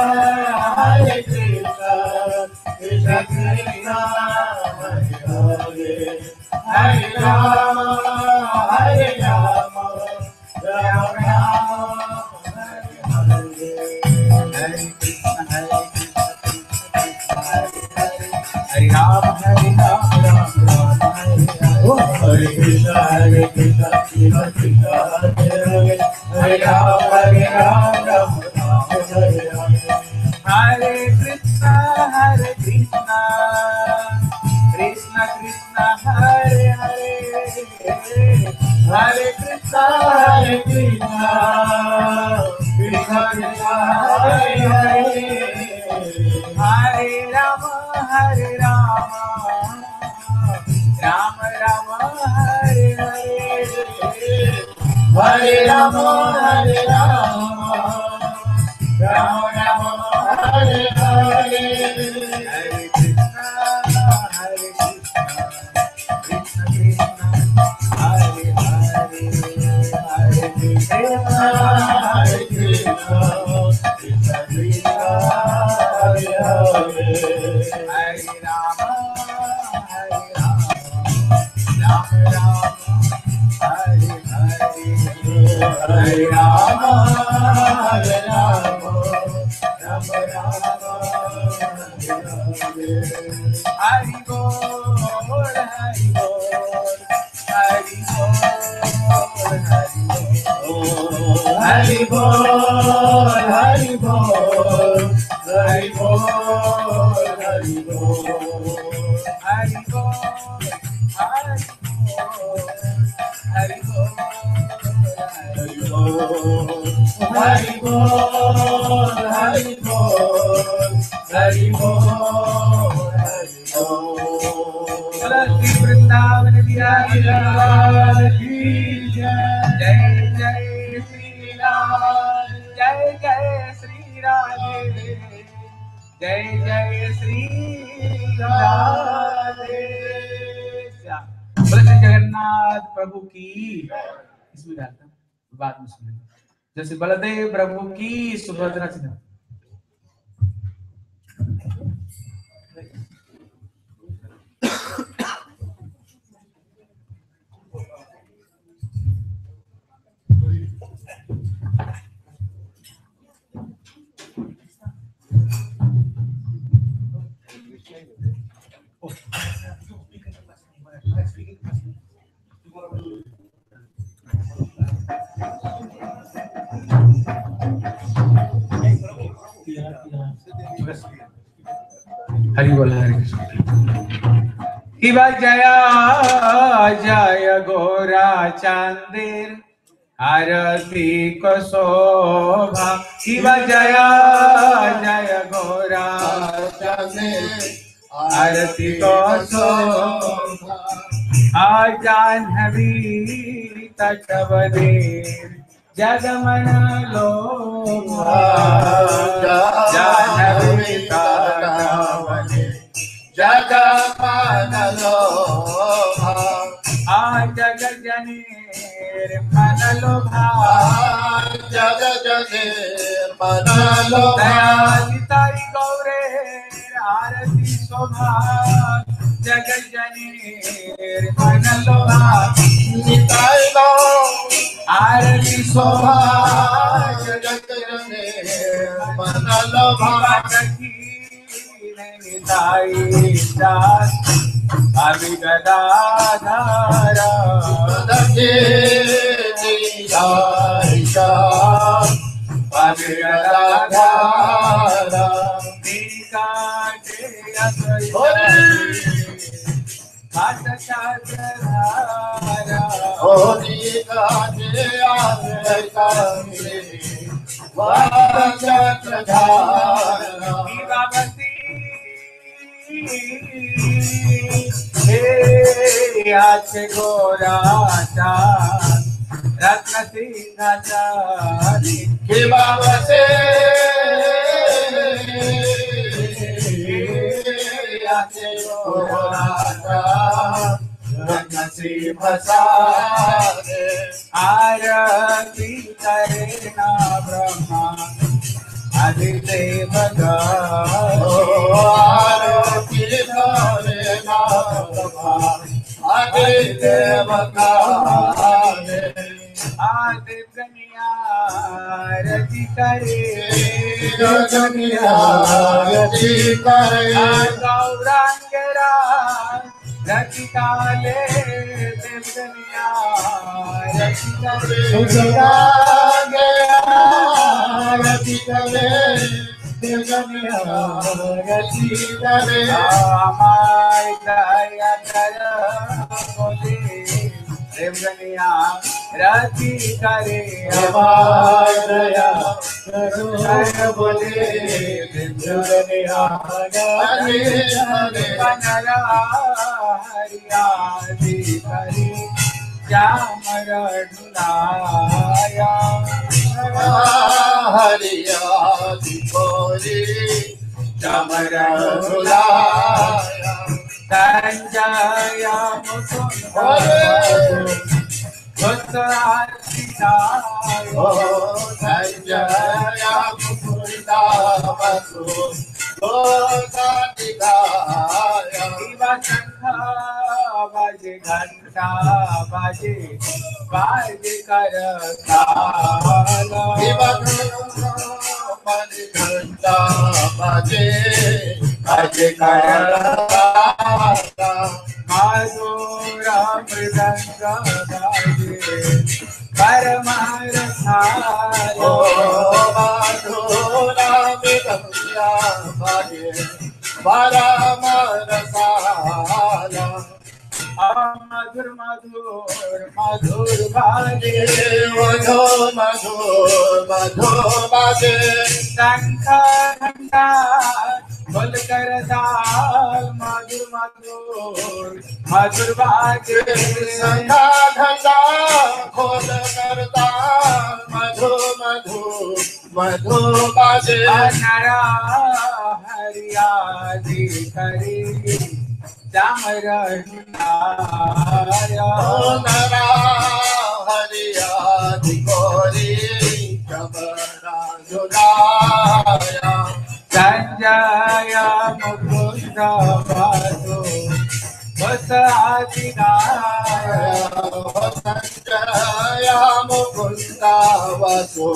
कृष्ण कृष्ण हरे हरे हरे राम राम राम हरे हरे हरे कृष्ण हरे राम हरे राम राम राम हरे हरे हरे कृष्ण कृष्ण कृष्ण हरे हरे हरे राम राम राम हरे हरे हरे कृष्ण कृष्ण कृष्ण हरे हरे हरे कृष्ण कृष्ण कृष्ण कृष्ण हरे हरे हरे राम राम राम हरे हरे हरे राम राम राम हरे हरे हरे कृष्ण कृष्ण कृष्ण हरे हरे हरे कृष्ण हरे कृष्ण कृष्ण कृष्ण हरे हरे हरे राम राम राम हरे हरे हरे राम राम राम हरे हरि बोल हरि बोल हरि बोल हरि बोल हरि बोल हरि बोल हरि बोल हरि बोल हरि बोल हरि बोल हरि बोल हरि बोल हरि बोल हरि बोल श्री वृंदावन बिहारी लाल की जय जय श्री राम जय जय श्री राधे जय जय श्री राधे बोले जगन्नाथ प्रभु की इसमें डालता बाद में सुनेंगे जैसे बलदेव प्रभु की सुभद्रा जी हरि बोल हरि कृष्ण शिवा जया जय गोरा चांदेर आरती को शोभा शिवा जया जय गोरा चांदेर आरती को शोभा जाह्नवी तटवदेर जगमन लोभा जाह्नवी तारावली जगमन लोभा जग जनी मन लोभा जग जने मन लोभा दयालिताई गौरे आरती शोभा जग जनी मन लोभा निताई गौ आरती शोभा जग जने मन लोभा निताई दास अभी गदाधारा दके निदारिका अभी गदाधारा निकाटे असरी घाट चाचरारा निकाटे आसरी वाचक्रधारा दीवावती हे आचे गोराचा रत्न सिंहाचा किबावसे आचे गोराचा रत्न सिंहाचा आरती करे ना ब्रह्मा आदिदेव आरती करे ना ब्रह्मा आदिदेव आदिव्यनिया रति करे रति करे गौरांगरा रति काले देवनिया रति करे रति करे देवनिया रति करे हमाय दया कर बोले देवनिया रति करे हमाय दया कर बोले देवनिया रति करे बनरा हरियाली करे श्यामर ढुलाया हरियाली बोली श्यामर ढुलाया संजय मुकुंद संजय मुकुंद बाजे घंटा बाजे बाजे करता घंटा बाजे बाजे करता माधुरा मृदंग बाजे परमारथा माधुरा मृदंग बाजे परमारसाला मधुर मधुर मधुर बाजे मधुर मधुर मधुर बाजे शंख घंटा बोल कर दाल मधुर मधुर मधुर बाजे शंख घंटा खोल कर दाल मधुर मधुर मधुर बाजे नरा हरियाली करी श्यामर ढुलाया नरा हरियाली कोरी श्यामर ढुलाया संजय मुकुंद बाजो बस आदिनाया संजय मुकुंद वासो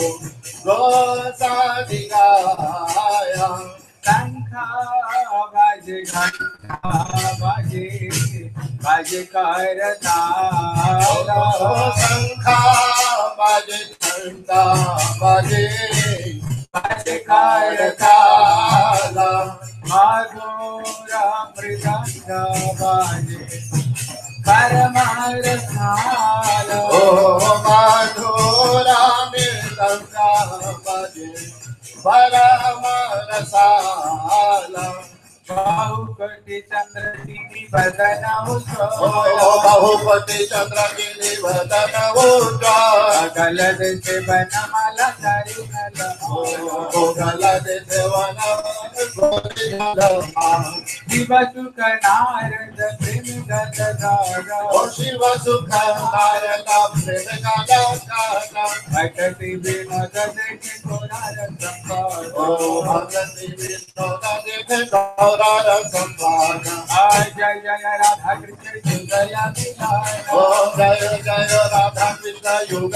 गोसादिगाया शंखा बाजे घंटा बाजे बाजे करताला शंखा बाजे घंटा बाजे बाजे करताला माधुरा मृदंग बाजे परमारसाला ओ माधुरा मृदंग बाजे परमारसाला बहुपति चंद्र टीवी बदन बहुपति चंद्र गिरी वदन उज्ज्वल गलत से बनमाला तारी गलत से बनमाला शिव सुख नारद प्रेम गदा शिव सुख नारद प्रेम गदा भक्ति विनोद देखे घोरा भक्ति विनोद देखे घोरा संवाद जय जय राधा कृष्ण जया जय जय राधा कृष्ण युगल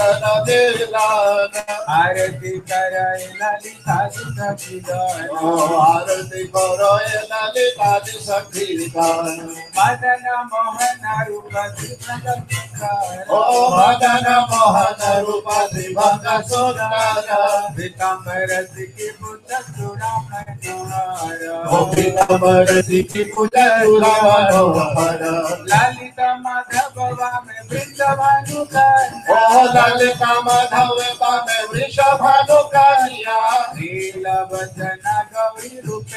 आरती कराय ललिता सखी आरती करोय ललिता सखी मदन मोहन रूप कृष्ण मदन मोहन रूप त्रिभंग सुंदर पीताम्बर की पुत्र सुरा पीताम्बर की पुत्र सुरा मनोहर ललिता माधव में वृंदावन ललिता माधव में वृषभानु कन्या नीलवसन गौरी रूपे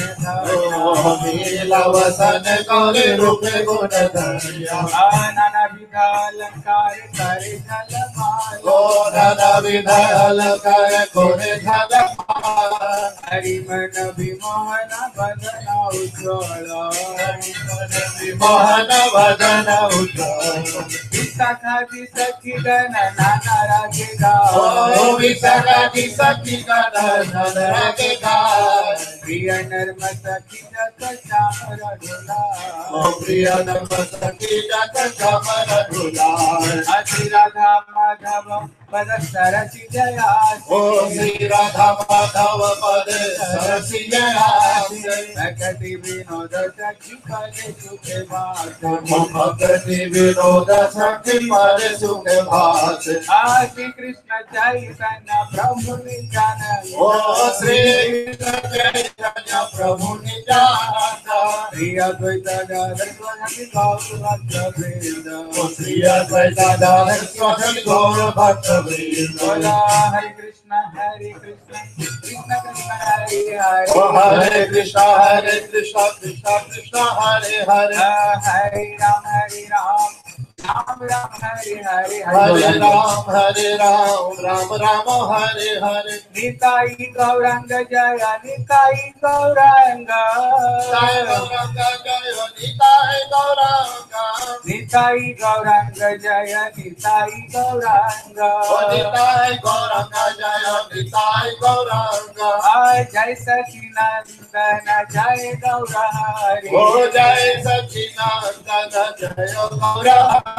नीलवसन गौरी रूपे गुणधर्या नाना विधा अलंकार करे जलमाला नाना विधा अलंकार करे जलमाला हरि मन विमोहन बदन उज्ज्वल विमोहन बदन उज्ज्वल विशाखादि सखी गण नाना रागेगा विशाखादि सखी गण नाना रागेगा प्रिय नर्म सखी जत चामर ढोला प्रिय नर्म सखी जत चामर ढोला श्री राधा माधव पद सरसी जया श्री राधा माधव पद सरसी जया भक्ति विनोद सखी पदे सुखे भात भक्ति विनोद सखी पदे सुखे भात श्री कृष्ण चैतन्य प्रभु नित्यानंद श्री कृष्ण प्रभु नित्यानंद श्री अद्वैत गदाधर गौर भक्त वृंद श्री अद्वैत गदाधर गौर भक्त बोला हरे कृष्ण कृष्ण कृष्ण हरे हरे हरे कृष्ण कृष्ण कृष्ण हरे हरे हरे राम राम राम हरे हरे हरे राम राम हरे हरे निताई गौरंग जय निताई गौरंग जय गौरंग जय निताई गौरंग निताई गौरंग जय निताई गौरंग निताई गौरंग जय निताई गौरंग जय सचिनंदन जय गौर हरि जय सचिनंदन जय गौर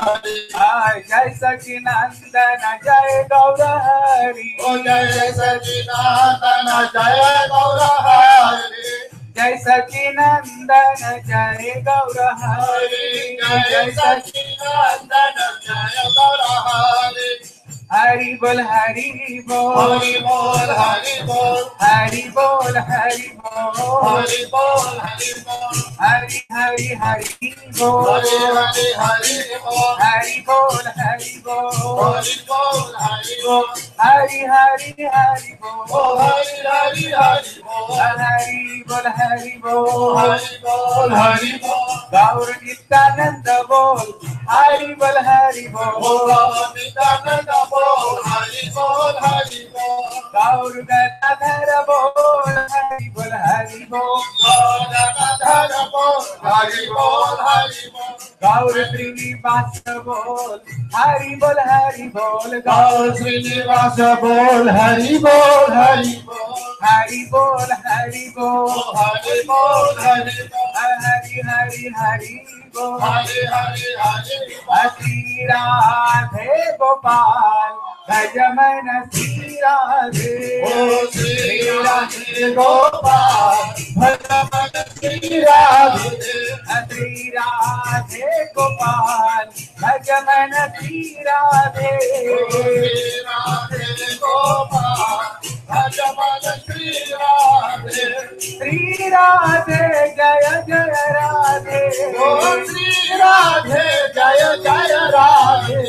जय सचिनंदन जय गौर हरि जय सचिनंदन जय गौर हरि जय सचिनंदन जय गौर हरि जय सचिनंदन जय गौर हरि हरि बोल हरि बोल हरि बोल हरि बोल हरि बोल हरि बोल हरि बोल हरि बोल हरि हरि हरि बोल हरि हरि बोल हरि बोल हरि बोल हरि बोल हरि बोल हरि हरि हरि बोल हरि हरि हरि बोल हरि बोल हरि बोल हरि बोल हरि बोल गौर नित्यानंद बोल हरि बोल हरि बोल नित्यानंद बोल हरि बोल हरि बोल गौर गदाधर बोल हरि बोल हरि बोल गदाधर बोल हरि बोल हरि बोल गौर श्रीनिवास बोल हरि बोल हरि बोल गौर श्रीनिवास बोल हरि बोल हरि बोल हरि बोल हरि बोल हरि बोल हरि बोल हरि हरि हरि बोल हरि हरि हरि श्री राधे गोपाल भज मन श्री राधे श्री राधे गोपाल भज मन श्री राधे श्री राधे गोपाल भज मन श्री राधे श्री राधे गोपाल भज मन श्री राधे श्री राधे जय जय राधे श्री राधे जय जय राधे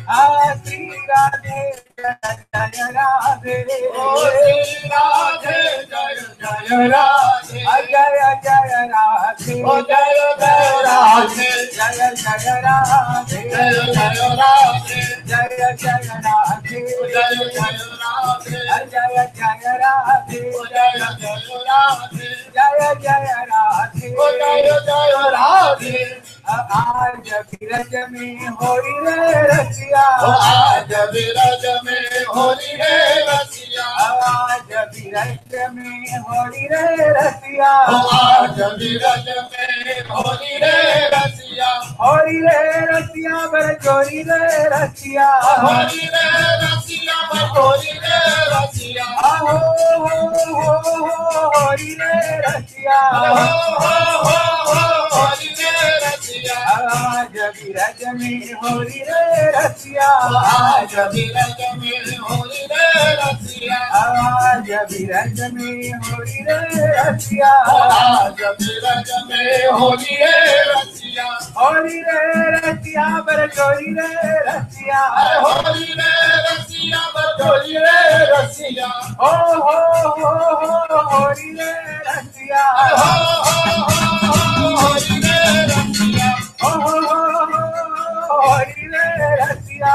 श्री राधे जय राधे, ओ श्री राधे जय जय राधे, जय जय राधे, ओ जय जय राधे, जय जय राधे, जय जय राधे, जय जय राधे, जय जय राधे, जय जय राधे, ओ जय जय राधे, जय जय राधे, ओ जय जय राधे। आज बिरज में होली रे रसिया, आज बिरज में होली रे रसिया, आज बिरज में होली रे रसिया, आज बिरज में होली रे रसिया, होली रे रसिया बर चोरी रे रसिया, होली रे रसिया, होली रे रसिया, हो होली रे रसिया, होली रे रसिया, आज बिरज में होली रे रसिया, आज बिरज में होली रे रसिया, आज बिरज में होली रे रसिया, आज बिरज में होली रे रसिया, होली रे रसिया बर चोरी रे रसिया, होली रे रसिया, होली रे रसिया, हो होली रे रसिया, होली रे रसिया, हो होली रे रसिया,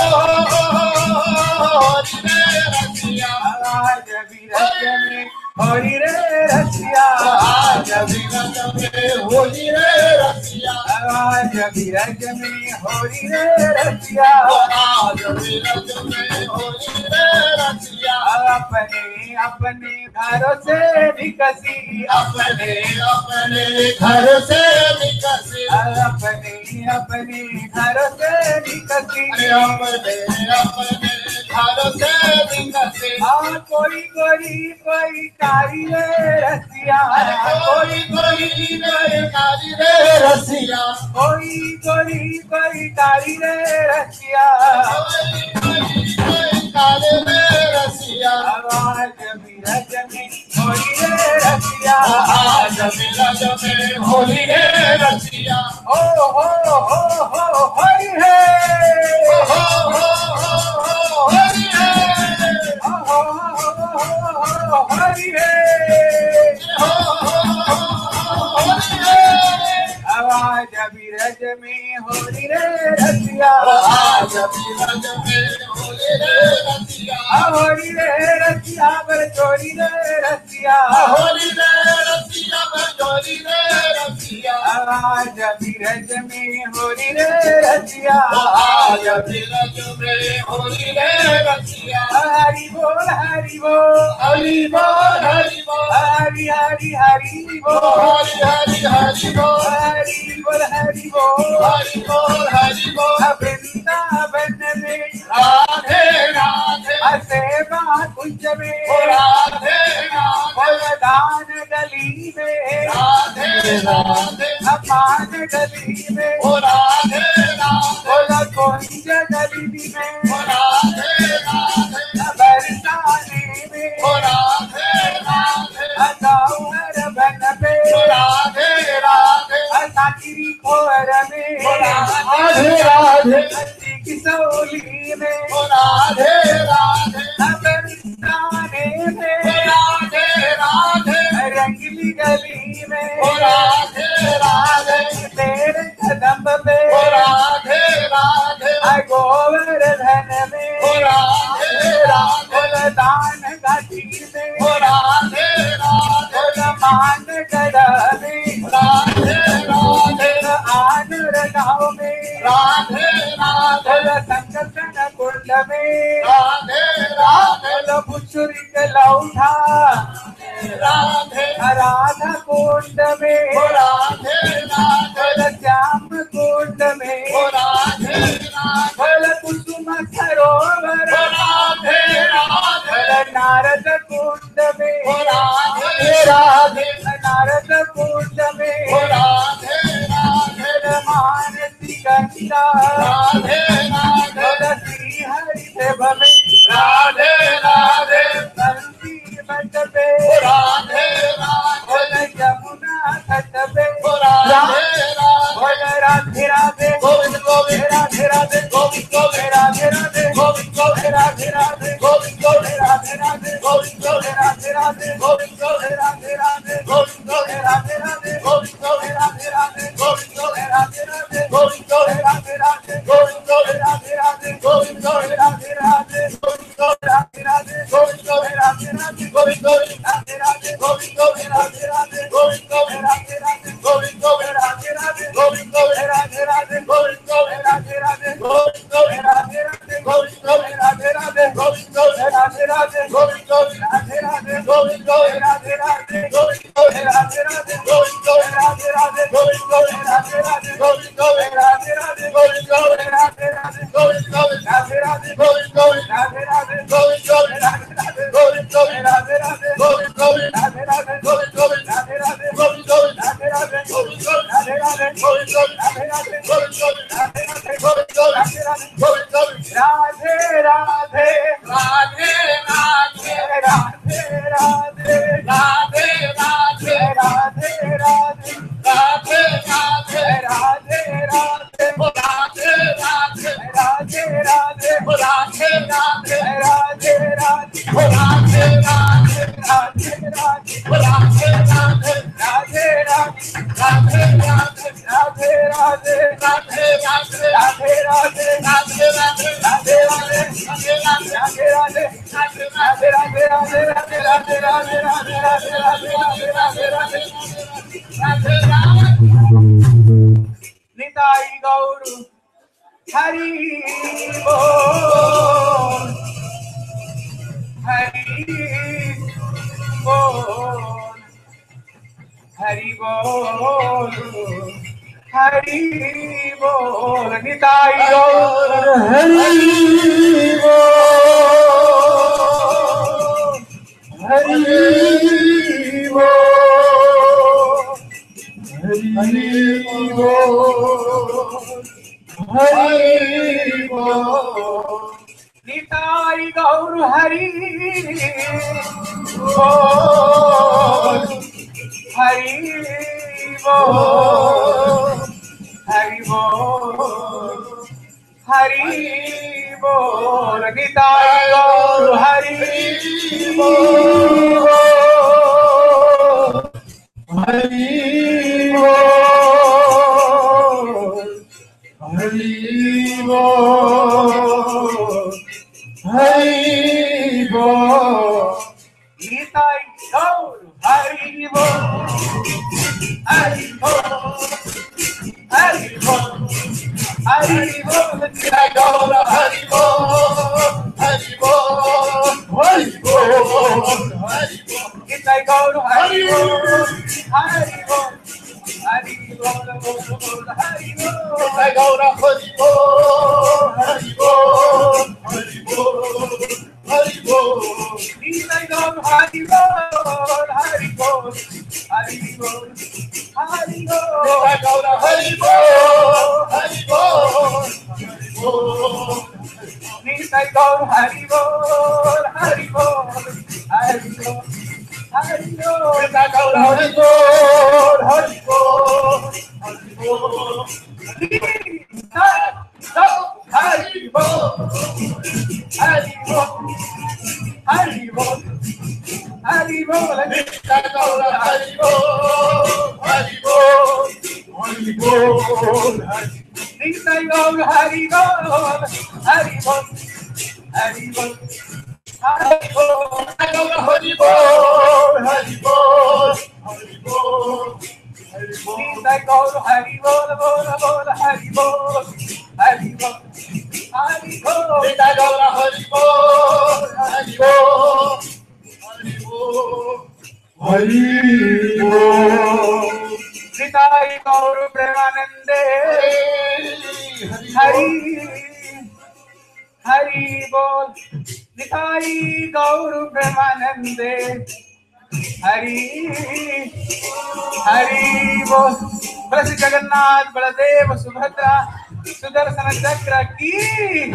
होली रे रसिया, आज बिरज में होली रे रसिया, आज बिरज में होली रे रसिया, आज बिरज में होली रे रसिया, आज बिरज में होली रे रसिया, अपने अपने घरों से निकसी, अपने अपने घर से निकसी, अपने अपने घरों से निकसी, अपने अपने घर से निकसी, कोई कोई कोई कारी रे रसिया, कोई कोई कारी रे रसिया, कोई कोई कोई कारी रे रसिया, कोई काले रे रसिया, आज बिरज में होली रे रसिया, आज बिरज में होली रे रसिया, हो होली है, होली है, होली है, होली है, आज बिरज में होली रे रसिया, आज बिरज में होली रे रसिया, होली रे रसिया बर चोरी रे रसिया, होली रे रसिया, होली रे रसिया, आज बिरज में होली रे रसिया, आज बिरज में होली रे रसिया, हरि बोल हरि बोल, हरि बोल हरि बोल, हरि हरि हरि बोल, हरि हरि हरि बोल, हरि बोल हरि बोल, हरि बोल हरि बोल, वृंदावन में राधे राधे, सेवा कुंज में राधे राधे, दान गली में राधे राधे, पान गली में राधे राधे, कुंज गली में राधे राधे, बरसाने में राधे राधे, गौर बन में राधे राधे, साकिरी खोर में राधे राधे, किसौली में राधे राधे, बरसाने में राधे राधे, रंगली गली में राधे राधे, तेरे कदम में राधे राधे, गोवर्धन में राधे राधे, दान घाटी में राधे राधे, मान गढ़ में राधे राधे, आनर गाँव में राधे राधे, संकर्षण कुंड में राधे राधे, पुचुरी लौठा राधे राधा कुंड में राधे राधे, श्याम कुंड में राधे राधे, कुसुम सरोवर राधे राधे, नारद कुंड में राधे राधे, नारद कुंड में राधे राधे, मानसी गंगा राधे राधे, श्री हरि में राधे राधे, बंसी बट पे राधे राधे, यमुना तट पे राधे राधे, राधे राधे गोविंद गोविंद, राधे राधे गोविंद गोविंद, जगन्नाथ बलदेव सुभद्रा सुदर्शन चक्र की